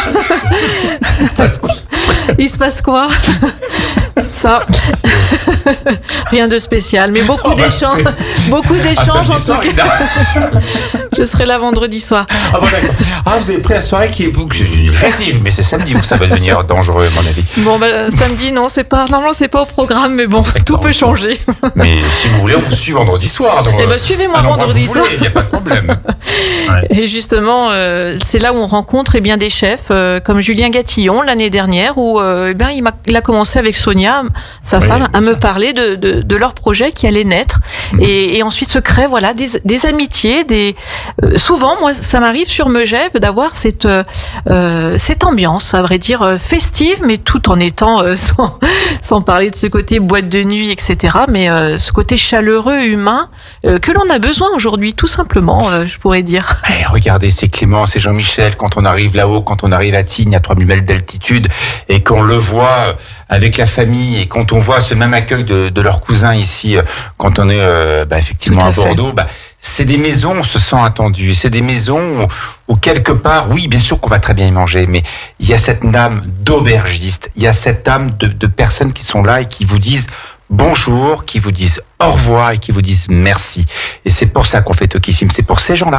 Il se passe quoi? Ça, rien de spécial, mais beaucoup d'échanges en tout cas. Je serai là vendredi soir. D'accord. Vous avez pris la soirée qui est festive, mais c'est samedi où ça va devenir dangereux, à mon avis. Bon, samedi, non, normalement, c'est pas au programme, mais bon, tout peut changer. Mais si vous voulez, on vous suit vendredi soir. Suivez-moi vendredi soir. Il n'y a pas de problème. Et justement, c'est là où on rencontre des chefs comme Julien Gatillon l'année dernière, où il a commencé avec Sonia, sa femme, à me parler de leur projet qui allait naître. Et ensuite se créent des amitiés, souvent, moi, ça m'arrive sur Megève d'avoir cette ambiance, à vrai dire, festive, mais tout en étant, sans parler de ce côté boîte de nuit, etc., mais ce côté chaleureux, humain, que l'on a besoin aujourd'hui, tout simplement, je pourrais dire. Regardez, c'est Clément, c'est Jean-Michel, quand on arrive là-haut, quand on arrive à Tignes, à 3000 mètres d'altitude, et qu'on le voit avec la famille, et quand on voit ce même accueil de leurs cousins ici, quand on est effectivement à Bordeaux, c'est des maisons où on se sent attendu. C'est des maisons où quelque part, oui, bien sûr qu'on va très bien y manger, mais il y a cette âme d'aubergiste, il y a cette âme de personnes qui sont là et qui vous disent bonjour, qui vous disent au revoir et qui vous disent merci. Et c'est pour ça qu'on fait Tokissime, c'est pour ces gens-là.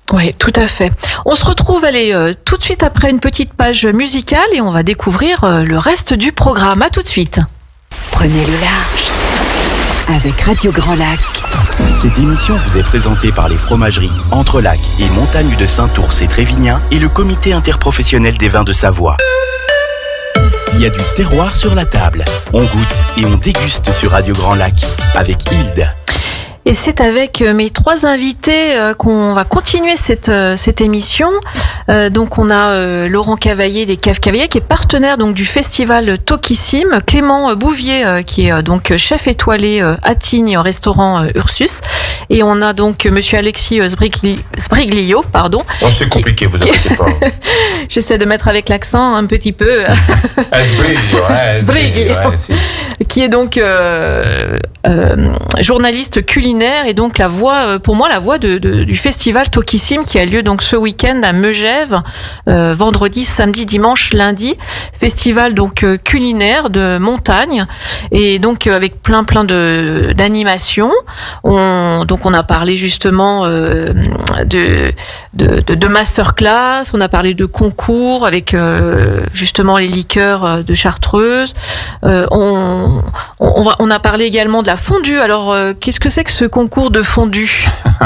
Oui, tout à fait. On se retrouve tout de suite après une petite page musicale et on va découvrir le reste du programme. À tout de suite. Prenez le large avec Radio Grand Lac. Cette émission vous est présentée par les fromageries Entrelac et Montagne de Saint-Ours et Trévignan et le comité interprofessionnel des vins de Savoie. Il y a du terroir sur la table. On goûte et on déguste sur Radio Grand Lac avec Hilde. Et c'est avec mes 3 invités qu'on va continuer cette émission. Donc on a Laurent Cavaillé des Caves Cavaillé qui est partenaire donc du festival Tokissime, Clément Bouvier qui est donc chef étoilé à Tignes au restaurant Ursus, et on a donc monsieur Alexis Sbriglio, pardon. Oh, c'est compliqué, vous inquiétez pas. J'essaie de mettre avec l'accent un petit peu. Sbriglio, qui est donc journaliste culinaire et donc la voix, pour moi, la voix du festival Tokissime qui a lieu donc ce week-end à Megève, vendredi, samedi, dimanche, lundi. Festival donc culinaire de montagne et donc avec plein d'animations. Donc on a parlé justement de masterclass, on a parlé de concours avec justement les liqueurs de Chartreuse. On a parlé également de la fondue. Alors qu'est-ce que c'est que ce concours de fondue?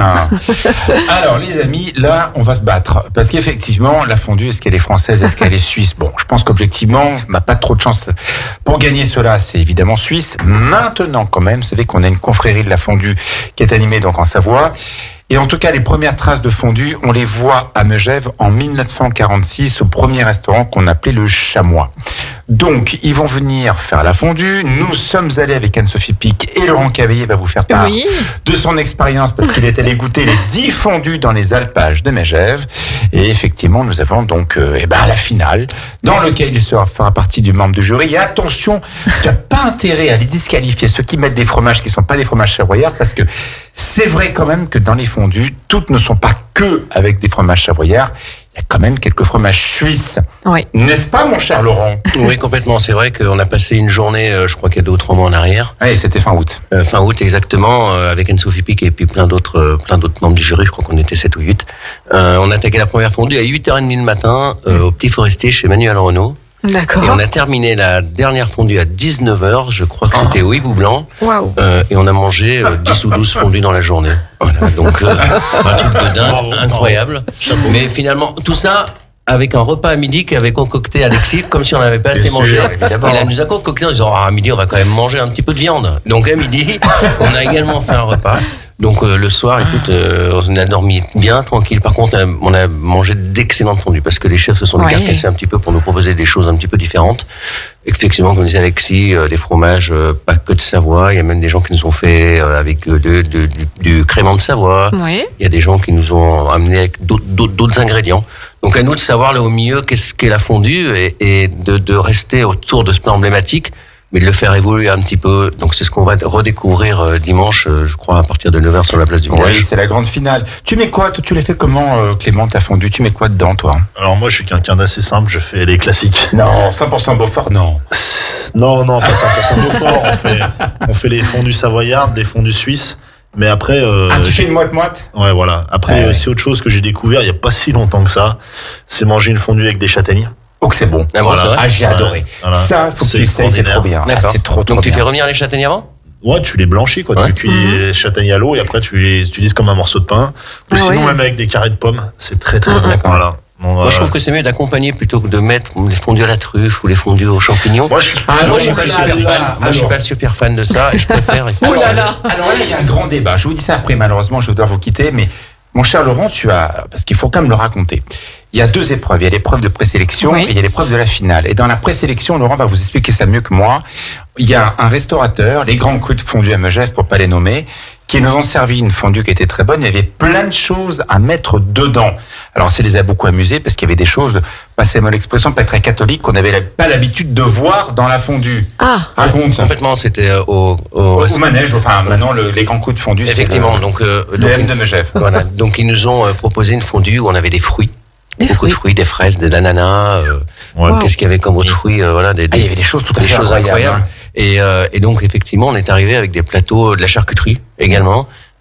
Alors les amis, là on va se battre parce qu'effectivement la fondue, est-ce qu'elle est française, est-ce qu'elle est suisse? Bon, je pense qu'objectivement on n'a pas trop de chance pour gagner cela, c'est évidemment suisse. Maintenant quand même, vous savez qu'on a une confrérie de la fondue qui est animée donc en Savoie. Et en tout cas, les premières traces de fondue, on les voit à Megève en 1946 au premier restaurant qu'on appelait le Chamois. Donc, ils vont venir faire la fondue. Nous sommes allés avec Anne-Sophie Pic et Laurent Cavaillé va vous faire part de son expérience parce qu'il est allé goûter les 10 fondues dans les alpages de Megève. Et effectivement, nous avons donc la finale dans lequel il fera partie du membre du jury. Et attention, tu n'as pas intérêt à les disqualifier, ceux qui mettent des fromages qui ne sont pas des fromages savoyards, parce que c'est vrai quand même que dans les fondues, toutes ne sont pas que avec des fromages savoyards. Il y a quand même quelques fromages suisses. Oui. N'est-ce pas, mon cher Laurent? Oui, complètement. C'est vrai qu'on a passé une journée, je crois qu'il y a 2 ou 3 mois en arrière. Oui, c'était fin août. Fin août, exactement, avec Anne-Sophie Pic et puis plein d'autres membres du jury. Je crois qu'on était 7 ou 8. On a attaqué la première fondue à 8h30 le matin, au Petit Forestier chez Manuel Renaud. D'accord. Et on a terminé la dernière fondue à 19h, je crois que c'était au Hibou Blanc. Waouh. Et on a mangé 10 ou 12 fondues dans la journée. Voilà, donc un truc de dingue, incroyable. Mais finalement, tout ça avec un repas à midi qu'avait concocté Alexis, comme si on n'avait pas assez mangé. Et là, nous a concocté en disant, à midi, on va quand même manger un petit peu de viande. Donc à midi, on a également fait un repas. Donc le soir, écoute, on a dormi bien, tranquille. Par contre, on a mangé d'excellentes fondues parce que les chefs se sont décarcassés un petit peu pour nous proposer des choses un petit peu différentes. Effectivement, comme disait Alexis, des fromages pas que de Savoie. Il y a même des gens qui nous ont fait avec du crément de Savoie. Oui. Il y a des gens qui nous ont amené avec d'autres ingrédients. Donc à nous de savoir là au milieu qu'est-ce qu'est la fondue et de rester autour de ce plat emblématique, mais de le faire évoluer un petit peu. Donc c'est ce qu'on va redécouvrir dimanche, je crois, à partir de 9h sur la place du village. Oui, c'est la grande finale. Tu mets quoi? Tu l'as fait comment, Clément, ta fondue? Tu mets quoi dedans, toi? Alors moi, je suis quelqu'un d'assez simple, je fais les classiques. Non, 100% Beaufort, non. Non, pas 100% Beaufort. On fait les fondues savoyardes, des fondues suisses. Mais après... tu fais une moite-moite? Ouais, voilà. Après, c'est autre chose que j'ai découvert il n'y a pas si longtemps que ça. C'est manger une fondue avec des châtaigniers. Oh, que c'est bon. Voilà. J'ai adoré. Voilà. Ça, faut que tu essayes, c'est trop bien. C'est trop Donc tu bien. fais revenir les châtaigniers avant? Ouais, tu les blanchis, quoi. Tu cuis les châtaignes à l'eau et après tu les utilises comme un morceau de pain. Ou sinon, même avec des carrés de pommes. C'est très bon. Voilà. Moi, je trouve que c'est mieux d'accompagner plutôt que de mettre des fondues à la truffe ou les fondues aux champignons. Moi, je suis pas super fan de ça et je préfère. Alors là, il y a un grand débat. Je vous dis ça après, malheureusement, je dois vous quitter, mais mon cher Laurent, parce qu'il faut quand même le raconter. Il y a 2 épreuves. Il y a l'épreuve de présélection et il y a l'épreuve de la finale. Et dans la présélection, Laurent va vous expliquer ça mieux que moi. Il y a un restaurateur, les Grands Crus de fondue à Megève, pour pas les nommer, qui nous ont servi une fondue qui était très bonne. Il y avait plein de choses à mettre dedans. Alors, ça les a beaucoup amusés parce qu'il y avait des choses, passez-moi l'expression, pas très catholiques, qu'on n'avait pas l'habitude de voir dans la fondue. Raconte. Complètement, c'était au manège, enfin, maintenant, les Grands Crus de fondue. Effectivement, donc M de Megève. Voilà. Donc, ils nous ont proposé une fondue où on avait des fruits. Beaucoup de fruits, des fraises, de l'ananas. Qu'est-ce qu'il y avait comme autres fruits? Il y avait des choses tout à fait incroyables. Et donc, effectivement, on est arrivé avec des plateaux, de la charcuterie également,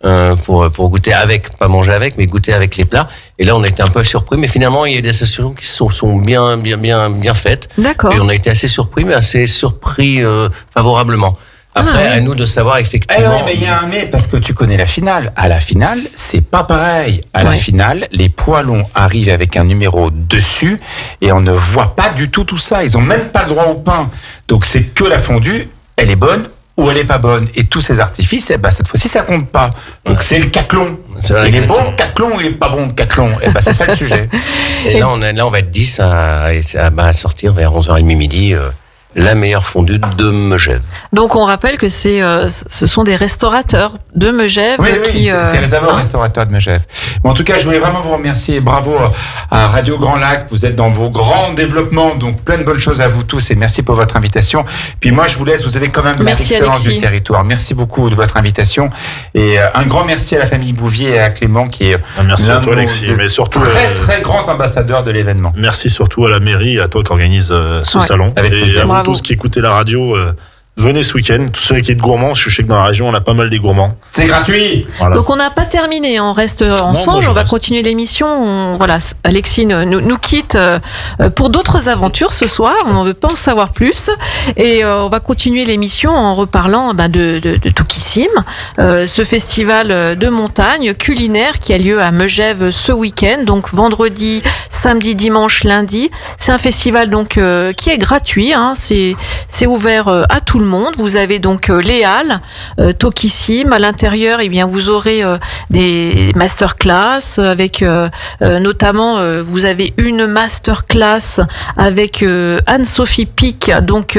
pour goûter avec, pas manger avec, mais goûter avec les plats. Et là, on a été un peu surpris, mais finalement, il y a des associations qui sont bien faites. D'accord. Et on a été assez surpris, mais assez surpris favorablement. Après, à nous de savoir effectivement. Mais il y a un mais, parce que tu connais la finale. À la finale, c'est pas pareil. À la finale, les poêlons arrivent avec un numéro dessus et on ne voit pas du tout ça. Ils ont même pas le droit au pain. Donc c'est que la fondue, elle est bonne ou elle est pas bonne. Et tous ces artifices, cette fois-ci, ça compte pas. Donc c'est le caclon. Il est bon, caclon, il est pas bon, caclon. C'est ça le sujet. Et là, on va être 10 à sortir vers 11h30 midi. La meilleure fondue de Megève. Donc on rappelle que ce sont des restaurateurs de Megève qui... c'est les restaurateurs de Megève. Bon, en tout cas, je voulais vraiment vous remercier. Bravo à Radio Grand Lac. Vous êtes dans vos grands développements, donc plein de bonnes choses à vous tous et merci pour votre invitation. Puis moi, je vous laisse. Vous avez quand même l'excellence du territoire. Merci beaucoup de votre invitation et un grand merci à la famille Bouvier et à Clément qui est merci à toi, Alexis, mais surtout très grands ambassadeurs de l'événement. Merci surtout à la mairie et à toi qui organise ce salon. Avec plaisir. À vous tous qui écoutez la radio, venez ce week-end. Tous ceux qui êtes gourmands, je sais que dans la région, on a pas mal des gourmands. C'est gratuit. Voilà. Donc on n'a pas terminé, on reste ensemble, on va continuer l'émission. Voilà, Alexis nous quitte pour d'autres aventures ce soir, on ne veut pas en savoir plus. Et on va continuer l'émission en reparlant de Toukissim, ce festival de montagne culinaire qui a lieu à Megève ce week-end, donc vendredi, samedi, dimanche, lundi. C'est un festival donc qui est gratuit, c'est ouvert à tout le monde. Vous avez donc les halles, Toukissim. À l'intérieur, vous aurez des masterclass avec notamment vous avez une masterclass avec Anne-Sophie Pic, donc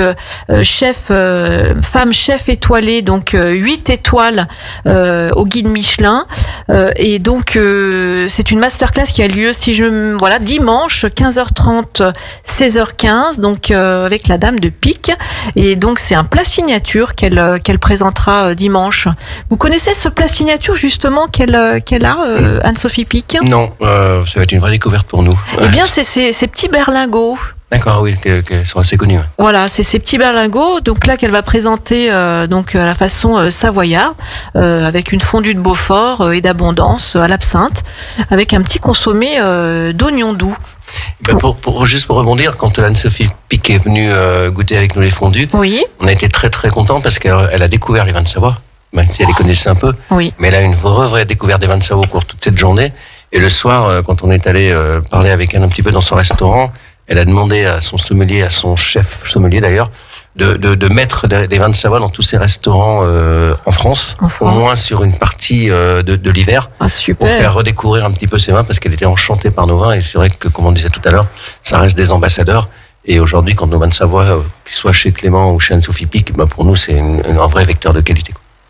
femme chef étoilée, donc 8 étoiles au guide Michelin. Et donc c'est une masterclass qui a lieu dimanche 15h30 16h15 donc avec la dame de Pic. Et donc c'est un plat signature qu'elle présentera dimanche. Vous connaissez ce plat signature justement qu'elle a, Anne-Sophie Pic? Non, ça va être une vraie découverte pour nous. Eh bien, c'est ces petits berlingots. D'accord, oui, qui sont assez connus. Voilà, c'est ces petits berlingots, donc là qu'elle va présenter à la façon savoyarde, avec une fondue de Beaufort et d'abondance à l'absinthe, avec un petit consommé d'oignon doux. Juste pour rebondir, quand Anne-Sophie Pic est venue goûter avec nous les fondues, on a été très très contents parce qu'elle a découvert les vins de Savoie, même si elle les connaissait un peu, mais elle a une vraie découverte des vins de Savoie au cours de toute cette journée. Et le soir, quand on est allé parler avec elle un petit peu dans son restaurant, elle a demandé à son sommelier, à son chef sommelier d'ailleurs, de mettre des vins de Savoie dans tous ses restaurants en France, au moins sur une partie de l'hiver, pour faire redécouvrir un petit peu ses vins, parce qu'elle était enchantée par nos vins. Et c'est vrai que, comme on disait tout à l'heure, ça reste des ambassadeurs. Et aujourd'hui, quand nos vins de Savoie, qu'ils soient chez Clément ou chez Anne-Sophie Pic, pour nous, c'est un vrai vecteur de qualité.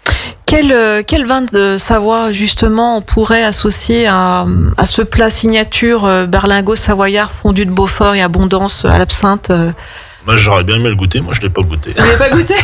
Quel vin de Savoie, justement, on pourrait associer à ce plat signature berlingot savoyard, fondue de Beaufort et abondance à l'absinthe? Moi, j'aurais bien aimé le goûter. Moi, je l'ai pas goûté. Vous l'avez pas goûté?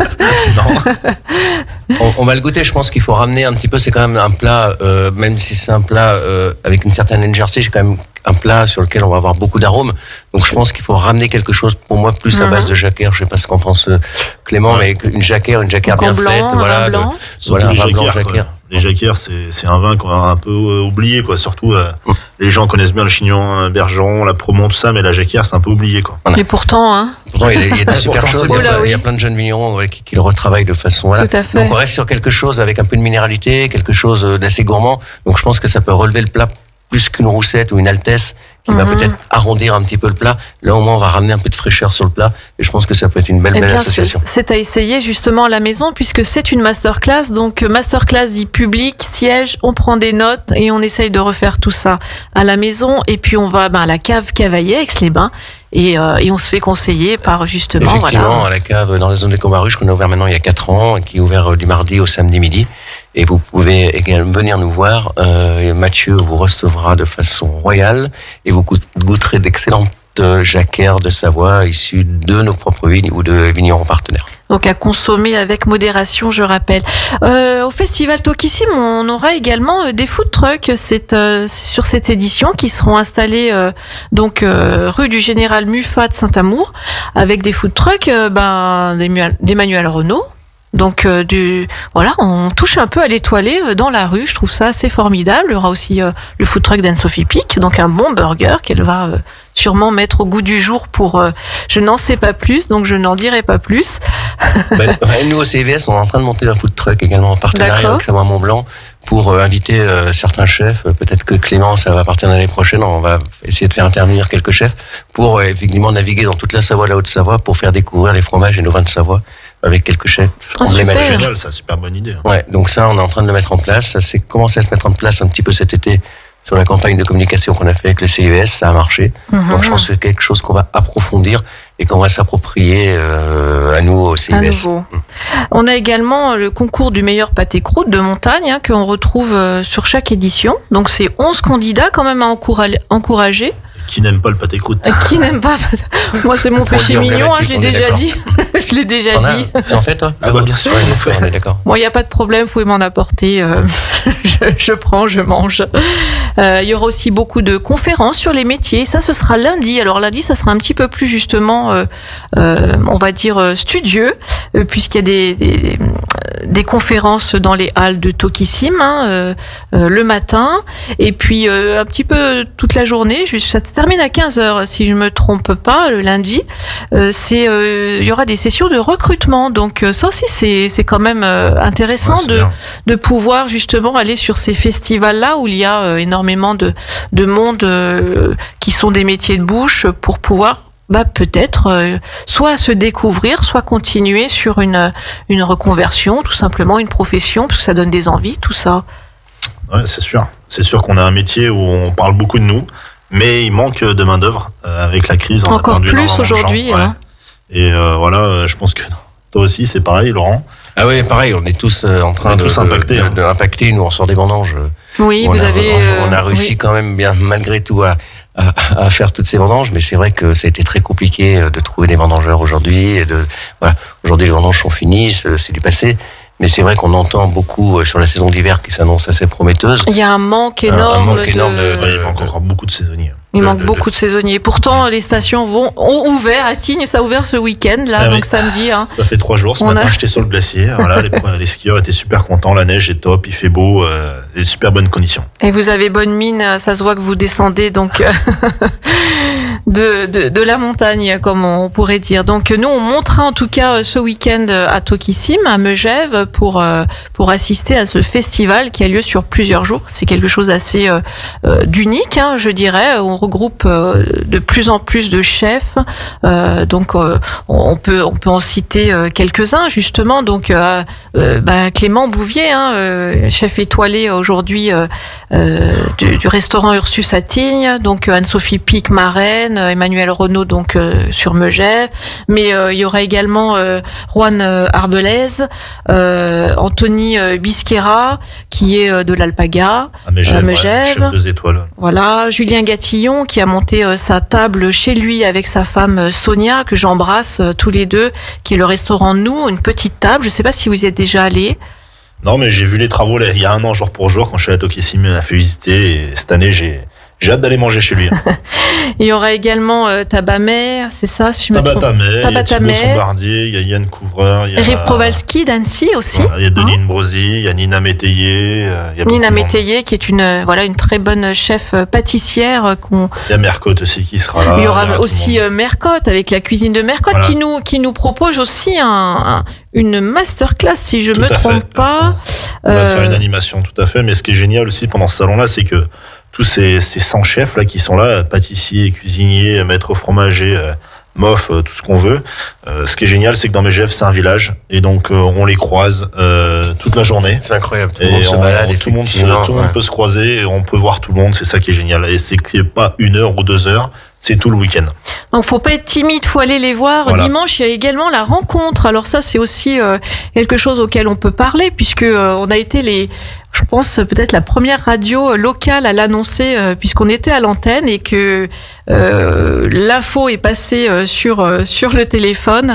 Non. On va le goûter. Je pense qu'il faut ramener un petit peu. C'est quand même un plat, même si c'est un plat avec une certaine légèreté, c'est quand même un plat sur lequel on va avoir beaucoup d'arômes. Donc, je pense qu'il faut ramener quelque chose, pour moi, plus à base de jacquère. Je sais pas ce qu'en pense Clément, mais une jacquère bien faite. Voilà, un vin blanc jacquère. Les jacquères, c'est un vin qu'on a un peu oublié, quoi. Surtout, les gens connaissent bien le Chignon Bergeron, la Promont, tout ça, mais la jacquère, c'est un peu oublié, quoi. Et pourtant, il y a des super choses. Il y a plein de jeunes vignerons qui le retravaillent de façon. Voilà. Donc, on reste sur quelque chose avec un peu de minéralité, quelque chose d'assez gourmand. Donc, je pense que ça peut relever le plat plus qu'une roussette ou une altesse qui va peut-être arrondir un petit peu le plat. Là, au moins, on va ramener un peu de fraîcheur sur le plat. Et je pense que ça peut être une belle association. C'est à essayer justement à la maison, puisque c'est une masterclass. Donc, masterclass dit public, siège, on prend des notes et on essaye de refaire tout ça à la maison. Et puis, on va à la cave Cavaillé, Aix-les-Bains. Et on se fait conseiller par justement... Effectivement, à la cave dans la zone des Combaruches, qu'on a ouvert maintenant il y a 4 ans, qui est ouvert du mardi au samedi midi. Et vous pouvez également venir nous voir. Mathieu vous recevra de façon royale et vous goûterez d'excellentes jacquères de Savoie issues de nos propres vignes ou de vignerons partenaires. Donc à consommer avec modération, je rappelle. Au festival Toukissim, on aura également des food trucks sur cette édition qui seront installés rue du Général Muffat de Saint-Amour avec des food trucks d'Emmanuel Renault. Donc on touche un peu à l'étoilé dans la rue. Je trouve ça assez formidable. Il y aura aussi le food truck d'Anne-Sophie Pic, donc un bon burger qu'elle va sûrement mettre au goût du jour pour. Je n'en sais pas plus, donc je n'en dirai pas plus. Nous au CIVS, on est en train de monter un food truck également en partenariat avec Savoie Mont-Blanc pour inviter certains chefs. Peut-être que Clément, ça va partir l'année prochaine. On va essayer de faire intervenir quelques chefs pour effectivement naviguer dans toute la Savoie, la Haute-Savoie, pour faire découvrir les fromages et nos vins de Savoie avec quelques chefs emblématiques. C'est génial, ça, super bonne idée. Ouais, donc ça, on est en train de le mettre en place. Ça s'est commencé à se mettre en place un petit peu cet été sur la campagne de communication qu'on a fait avec le CIVS, ça a marché. Donc je pense que c'est quelque chose qu'on va approfondir et qu'on va s'approprier à nous au CIVS. On a également le concours du meilleur pâté croûte de montagne qu'on retrouve sur chaque édition. Donc c'est 11 candidats quand même à encourager. Qui n'aime pas le pâté croûte? Qui n'aime pas? Moi, c'est mon péché mignon, je l'ai déjà dit. Je l'ai déjà dit. Tu en fais, toi? Ah bah bien sûr, on est d'accord. Bon, il n'y a pas de problème, vous pouvez m'en apporter. Je prends, je mange. Il y aura aussi beaucoup de conférences sur les métiers. Ça, ce sera lundi. Alors lundi, ça sera un petit peu plus justement, on va dire, studieux, puisqu'il y a des conférences dans les halles de Tokissim le matin. Et puis, un petit peu toute la journée, ça termine à 15h, si je me trompe pas, le lundi. Il y aura des sessions de recrutement. Donc ça aussi, c'est quand même intéressant de pouvoir justement aller sur ces festivals-là où il y a énormément de monde qui sont des métiers de bouche pour pouvoir peut-être soit se découvrir, soit continuer sur une reconversion, tout simplement une profession, parce que ça donne des envies, tout ça. Ouais, c'est sûr. C'est sûr qu'on a un métier où on parle beaucoup de nous. Mais il manque de main d'œuvre avec la crise. Encore plus aujourd'hui. Ouais. Et voilà, je pense que toi aussi c'est pareil, Laurent. Ah oui, pareil, on est tous en train d'impacter. Nous, on sort des vendanges. Oui, on a réussi quand même bien, malgré tout, à faire toutes ces vendanges, mais c'est vrai que ça a été très compliqué de trouver des vendangeurs aujourd'hui. Aujourd'hui, les vendanges sont finies, c'est du passé. Mais c'est vrai qu'on entend beaucoup sur la saison d'hiver qui s'annonce assez prometteuse. Il y a un manque énorme. Il manque encore beaucoup de saisonniers. Il manque beaucoup de saisonniers. Pourtant, les stations ont ouvert. À Tignes, ça a ouvert ce week-end, donc samedi. Ça fait 3 jours. Ce matin, j'étais sur le glacier. Voilà, les skieurs étaient super contents. La neige est top, il fait beau, des super bonnes conditions. Et vous avez bonne mine. Ça se voit que vous descendez donc de la montagne, comme on pourrait dire. Donc nous, on montera en tout cas ce week-end à Tokissim, à Megève, pour assister à ce festival qui a lieu sur plusieurs jours. C'est quelque chose assez d'unique, je dirais. On regroupe de plus en plus de chefs, donc on peut en citer quelques-uns justement. Donc Clément Bouvier, chef étoilé aujourd'hui du restaurant Ursus à Tignes, donc Anne-Sophie Pic, marraine, Emmanuel Renaud donc sur Megève, mais il y aura également Juan Arbelez, Anthony Bisquera qui est de l'Alpaga à Megève, chef 2 étoiles. Voilà, Julien Gatillon qui a monté sa table chez lui avec sa femme Sonia, que j'embrasse tous les deux, qui est le restaurant Nous, une petite table. Je ne sais pas si vous y êtes déjà allé. Non, mais j'ai vu les travaux il y a un an, jour pour jour, quand je suis à Tokissim, il m'a fait visiter. Et cette année, j'ai hâte d'aller manger chez lui. Il y aura également Tabamer, c'est ça, si je me trompe. Tabamer, il y a Thibaut Sombardier, il y a Yann Couvreur, il y a Eric Provalski d'Annecy aussi. Voilà, il y a Denine Brosi, il y a Nina Métayer. Nina Métayer qui est une très bonne chef pâtissière. Il y a Mercotte aussi qui sera là. Il y aura aussi Mercotte avec la cuisine de Mercotte, voilà, qui nous propose aussi une masterclass, si je me trompe pas. On va faire une animation, tout à fait. Mais ce qui est génial aussi pendant ce salon-là, c'est que tous ces 100 chefs là qui sont là, pâtissiers, cuisiniers, maîtres fromagers, MOF, tout ce qu'on veut. Ce qui est génial, c'est que dans Megève, c'est un village, et donc on les croise toute la journée. C'est incroyable, tout le monde se balade, tout le monde peut se croiser, et on peut voir tout le monde, c'est ça qui est génial. Et c'est qu'il n'y ait pas 1 heure ou 2 heures, c'est tout le week-end. Donc faut pas être timide, faut aller les voir. Voilà. Dimanche, il y a également la rencontre. Alors ça, c'est aussi quelque chose auquel on peut parler, puisque on a été je pense peut-être la première radio locale à l'annoncer, puisqu'on était à l'antenne et que l'info est passée sur le téléphone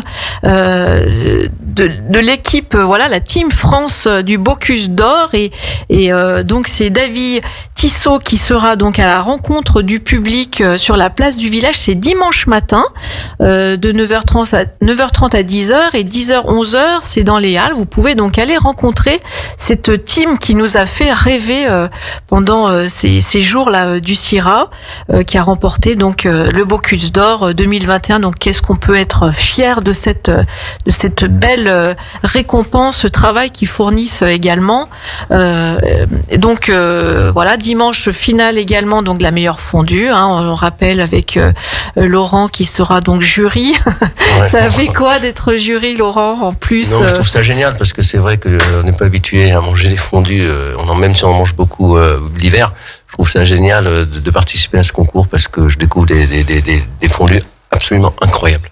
de l'équipe, la Team France du Bocuse d'Or, et donc c'est David petit saut qui sera donc à la rencontre du public sur la place du village. C'est dimanche matin de 9h30 à 10h et 10h 11h c'est dans les Halles. Vous pouvez donc aller rencontrer cette team qui nous a fait rêver pendant ces jours-là du CIRA, qui a remporté donc le Bocuse d'Or 2021. Donc qu'est-ce qu'on peut être fier de cette belle récompense, ce travail qu'ils fournissent également. Donc voilà, dimanche finale également, donc la meilleure fondue, hein, on rappelle avec Laurent qui sera donc jury. Ouais. Ça fait quoi d'être jury, Laurent, en plus? Non, je trouve ça génial parce que c'est vrai qu'on n'est pas habitué à manger des fondues, même si on en mange beaucoup l'hiver. Je trouve ça génial de participer à ce concours parce que je découvre des fondues absolument incroyables.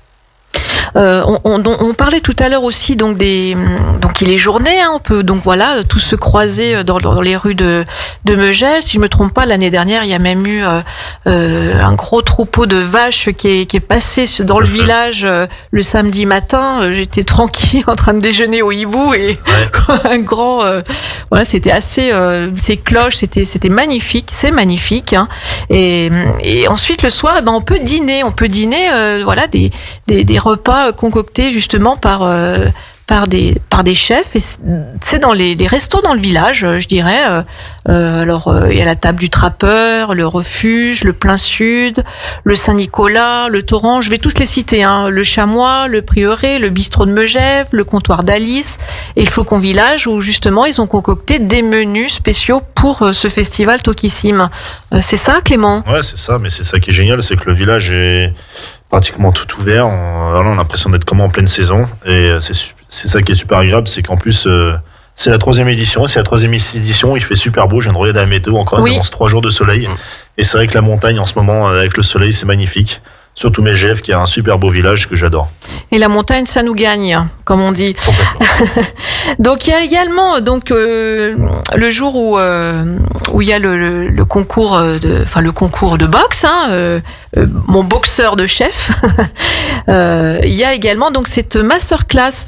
On parlait tout à l'heure aussi donc il est journée, hein, on peut donc voilà tous se croiser dans les rues de Megève. Si je me trompe pas, l'année dernière il y a même eu un gros troupeau de vaches qui est passé dans le village le samedi matin. J'étais tranquille en train de déjeuner au hibou et un grand voilà, c'était assez ces cloches, c'était magnifique, c'est magnifique, hein. Et ensuite le soir on peut dîner voilà des repas concoctés justement par des chefs, et c'est dans les restos dans le village, je dirais. Alors il y a la table du trappeur, le refuge, le plein sud, le Saint-Nicolas, le torrent, je vais tous les citer, hein. Le chamois, le prieuré, le bistrot de Megève, le comptoir d'Alice et le Faucon Village, où justement ils ont concocté des menus spéciaux pour ce festival Tokissime. C'est ça, Clément? Ouais, c'est ça, mais c'est ça qui est génial, c'est que le village est pratiquement tout ouvert. On a l'impression d'être comme en pleine saison, et c'est ça qui est super agréable, c'est qu'en plus c'est la 3e édition, il fait super beau. Je viens de regarder la météo, encore il annonce 3 jours de soleil, et c'est vrai que la montagne en ce moment avec le soleil c'est magnifique, surtout Megève qui a un super beau village que j'adore. Et la montagne ça nous gagne, comme on dit. Donc il y a également le jour où il y a le concours de boxe, hein, mon boxeur de chef. Il y a également donc cette masterclass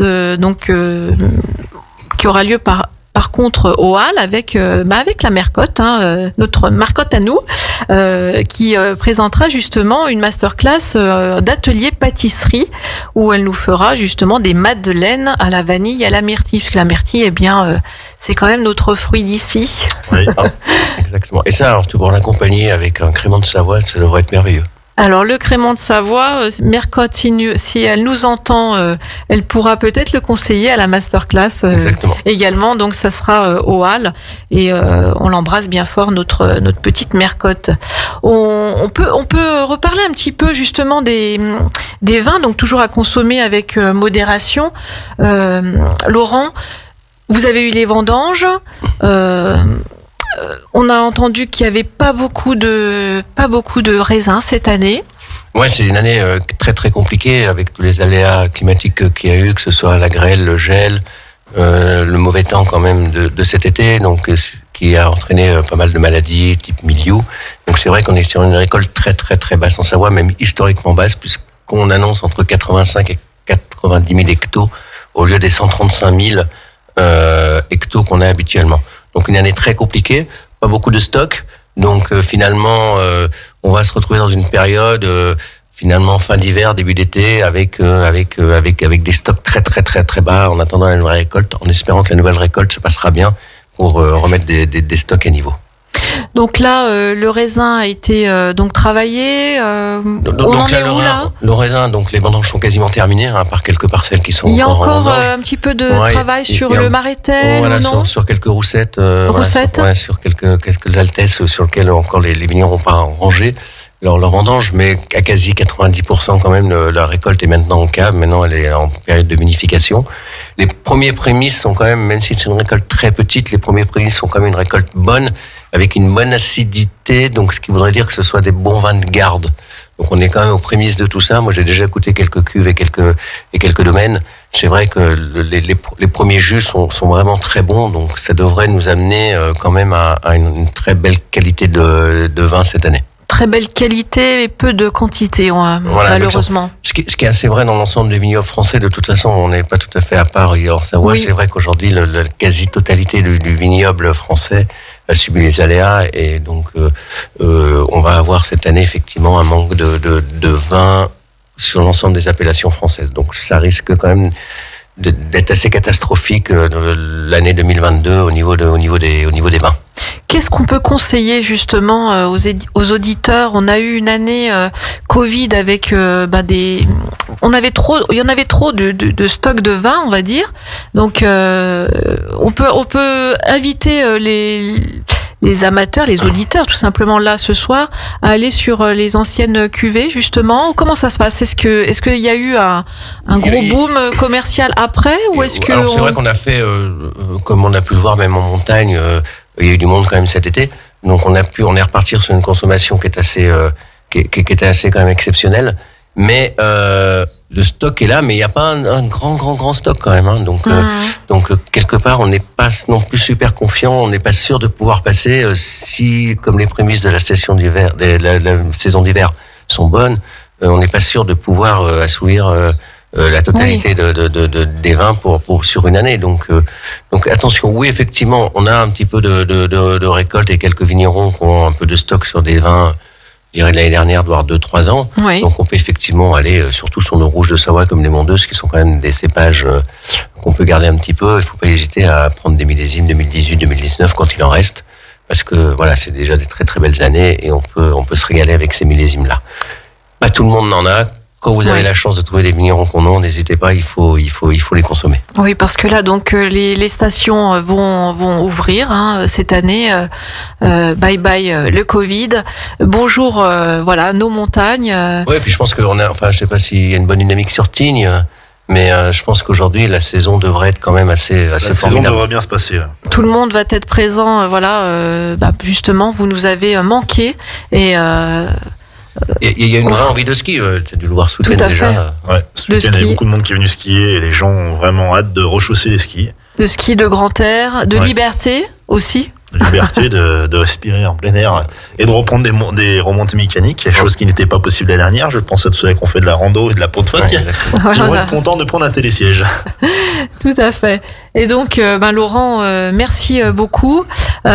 qui aura lieu par contre au Halles avec la Mercotte, hein, notre Marcotte à nous, qui présentera justement une masterclass d'atelier pâtisserie où elle nous fera justement des madeleines à la vanille et à la myrtille, parce que la myrtille, c'est quand même notre fruit d'ici. Oui, exactement. Et ça, alors tu pourras l'accompagner avec un crément de Savoie, ça devrait être merveilleux. Alors le crément de Savoie, Mercotte, si elle nous entend, elle pourra peut-être le conseiller à la masterclass également. Donc ça sera au Halles, et on l'embrasse bien fort, notre petite Mercotte. On peut reparler un petit peu justement des vins, donc toujours à consommer avec modération. Laurent, vous avez eu les vendanges. On a entendu qu'il y avait pas beaucoup de raisins cette année. Ouais, c'est une année très très compliquée avec tous les aléas climatiques qu'il y a eu, que ce soit la grêle, le gel, le mauvais temps quand même de cet été, donc qui a entraîné pas mal de maladies type mildiou. Donc c'est vrai qu'on est sur une récolte très très très basse en Savoie, même historiquement basse, puisqu'on annonce entre 85 et 90 000 hectos au lieu des 135 000 hectos qu'on a habituellement. Donc une année très compliquée, pas beaucoup de stock. Donc finalement, on va se retrouver dans une période finalement fin d'hiver, début d'été, avec des stocks très très très très bas en attendant la nouvelle récolte, en espérant que la nouvelle récolte se passera bien pour remettre des stocks à niveau. Donc là, le raisin a été donc travaillé. Le raisin, donc les vendanges sont quasiment terminées, hein, par quelques parcelles qui sont. Il y a encore un petit peu de travail sur le Marétel. Voilà, sur quelques roussettes. Sur quelques altesses sur lesquelles encore les vignerons n'ont pas rangé leur vendange, mais à quasi 90% quand même, la récolte est maintenant en cave. Maintenant, elle est en période de vinification. Les premiers prémices sont quand même si c'est une récolte très petite, les premiers prémices sont quand même une récolte bonne, avec une bonne acidité, donc ce qui voudrait dire que ce soit des bons vins de garde. Donc on est quand même aux prémices de tout ça. Moi j'ai déjà goûté quelques cuves et quelques domaines. C'est vrai que les premiers jus sont vraiment très bons, donc ça devrait nous amener quand même à une très belle qualité de vin cette année. Très belle qualité et peu de quantité, malheureusement. Ce qui est assez vrai dans l'ensemble des vignobles français, de toute façon, on n'est pas tout à fait à part hors Savoie. Oui. C'est vrai qu'aujourd'hui, la quasi-totalité du vignoble français a subi les aléas et donc on va avoir cette année effectivement un manque de vin sur l'ensemble des appellations françaises. Donc ça risque quand même d'être assez catastrophique l'année 2022 au niveau des vins. Qu'est-ce qu'on peut conseiller justement aux auditeurs? On a eu une année Covid avec il y en avait trop de stock de vin, on va dire. Donc on peut inviter les amateurs, les auditeurs, tout simplement là ce soir, à aller sur les anciennes cuvées justement. Comment ça se passe? Est-ce qu'il y a eu un gros boom commercial après, ou est-ce que c'est vrai qu'on a fait, comme on a pu le voir même en montagne, il y a eu du monde quand même cet été. Donc on est reparti sur une consommation qui est assez, qui était assez quand même exceptionnelle. Mais le stock est là, mais il n'y a pas un grand stock quand même. Hein. Donc quelque part, on n'est pas non plus super confiant, on n'est pas sûr de pouvoir passer si, comme les prémices de la saison d'hiver sont bonnes, on n'est pas sûr de pouvoir assouvir la totalité des vins pour sur une année. Donc attention. Oui, effectivement, on a un petit peu de récolte et quelques vignerons qui ont un peu de stock sur des vins, je dirais de l'année dernière, voire 2-3 ans. Oui. Donc on peut effectivement aller surtout sur nos rouges de Savoie comme les Mondeuses, qui sont quand même des cépages qu'on peut garder un petit peu. Il ne faut pas hésiter à prendre des millésimes 2018, 2019 quand il en reste, parce que voilà, c'est déjà des très très belles années et on peut se régaler avec ces millésimes-là. Pas tout le monde n'en a. Quand vous avez la chance de trouver des vignerons qu'on a, n'hésitez pas, il faut les consommer. Oui, parce que là, donc, les stations vont ouvrir cette année. Bye bye le Covid. Bonjour, nos montagnes. Oui, puis je pense je sais pas s'il y a une bonne dynamique sur Tignes, mais je pense qu'aujourd'hui la saison devrait être quand même assez formidable. La saison devrait bien se passer. Tout le monde va être présent. Justement, vous nous avez manqué et. Il y a une vraie envie de ski, tu as dû le voir ce week-end déjà. Ouais, ce week-end, il y a beaucoup de monde qui est venu skier et les gens ont vraiment hâte de rechausser les skis. De ski de grand air, de liberté aussi. De liberté, de respirer en plein air et de reprendre des remontées mécaniques, chose qui n'était pas possible l'année dernière. Je pense à tous ceux qui ont fait de la rando et de la peau de phoque qui vont être contents de prendre un télésiège. Tout à fait. Et donc, Laurent, merci beaucoup.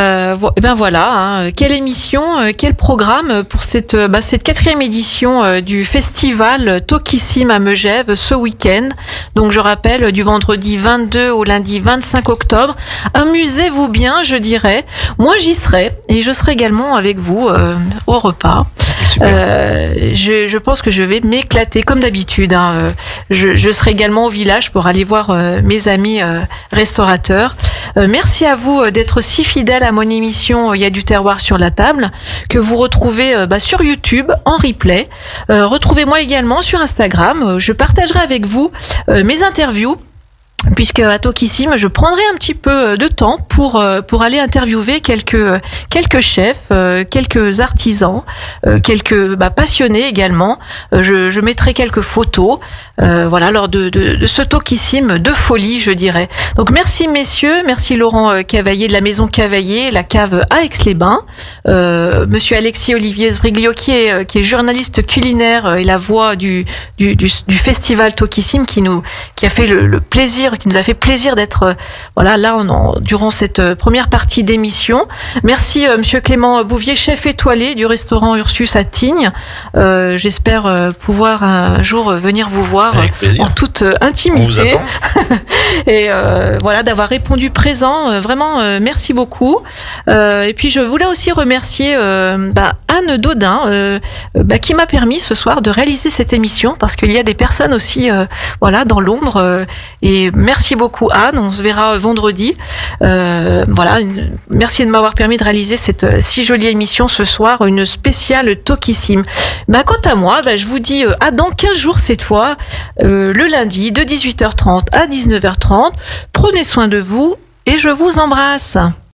Quelle émission, quel programme pour cette 4e édition du festival Tokissime à Megève ce week-end. Donc, je rappelle, du vendredi 22 au lundi 25 octobre. Amusez-vous bien, je dirais. Moi, j'y serai et je serai également avec vous au repas. Je pense que je vais m'éclater comme d'habitude. Je serai également au village pour aller voir mes amis restaurateurs. Merci à vous d'être si fidèles à mon émission Il y a du terroir sur la table, que vous retrouvez sur YouTube en replay. Retrouvez-moi également sur Instagram. Je partagerai avec vous mes interviews, puisque à Tokissime, je prendrai un petit peu de temps pour aller interviewer quelques chefs, quelques artisans, quelques passionnés également. Je mettrai quelques photos, lors de ce Tokissime de folie, je dirais. Donc merci messieurs, merci Laurent Cavaillé de la maison Cavaillé, la cave à Aix-les-Bains, monsieur Alexis Olivier Sbriglio qui est journaliste culinaire et la voix du festival Tokissime qui a fait le plaisir, qui nous a fait plaisir d'être durant cette première partie d'émission. Merci monsieur Clément Bouvier, chef étoilé du restaurant Ursus à Tignes. J'espère pouvoir un jour venir vous voir en toute intimité. On vous attend. Et d'avoir répondu présent. Vraiment, merci beaucoup. Et puis je voulais aussi remercier Anne Dodin qui m'a permis ce soir de réaliser cette émission, parce qu'il y a des personnes aussi dans l'ombre. Et merci beaucoup Anne, on se verra vendredi. Merci de m'avoir permis de réaliser cette si jolie émission ce soir, une spéciale Tokissime. Quant à moi, je vous dis à dans 15 jours cette fois, le lundi de 18h30 à 19h30. Prenez soin de vous et je vous embrasse.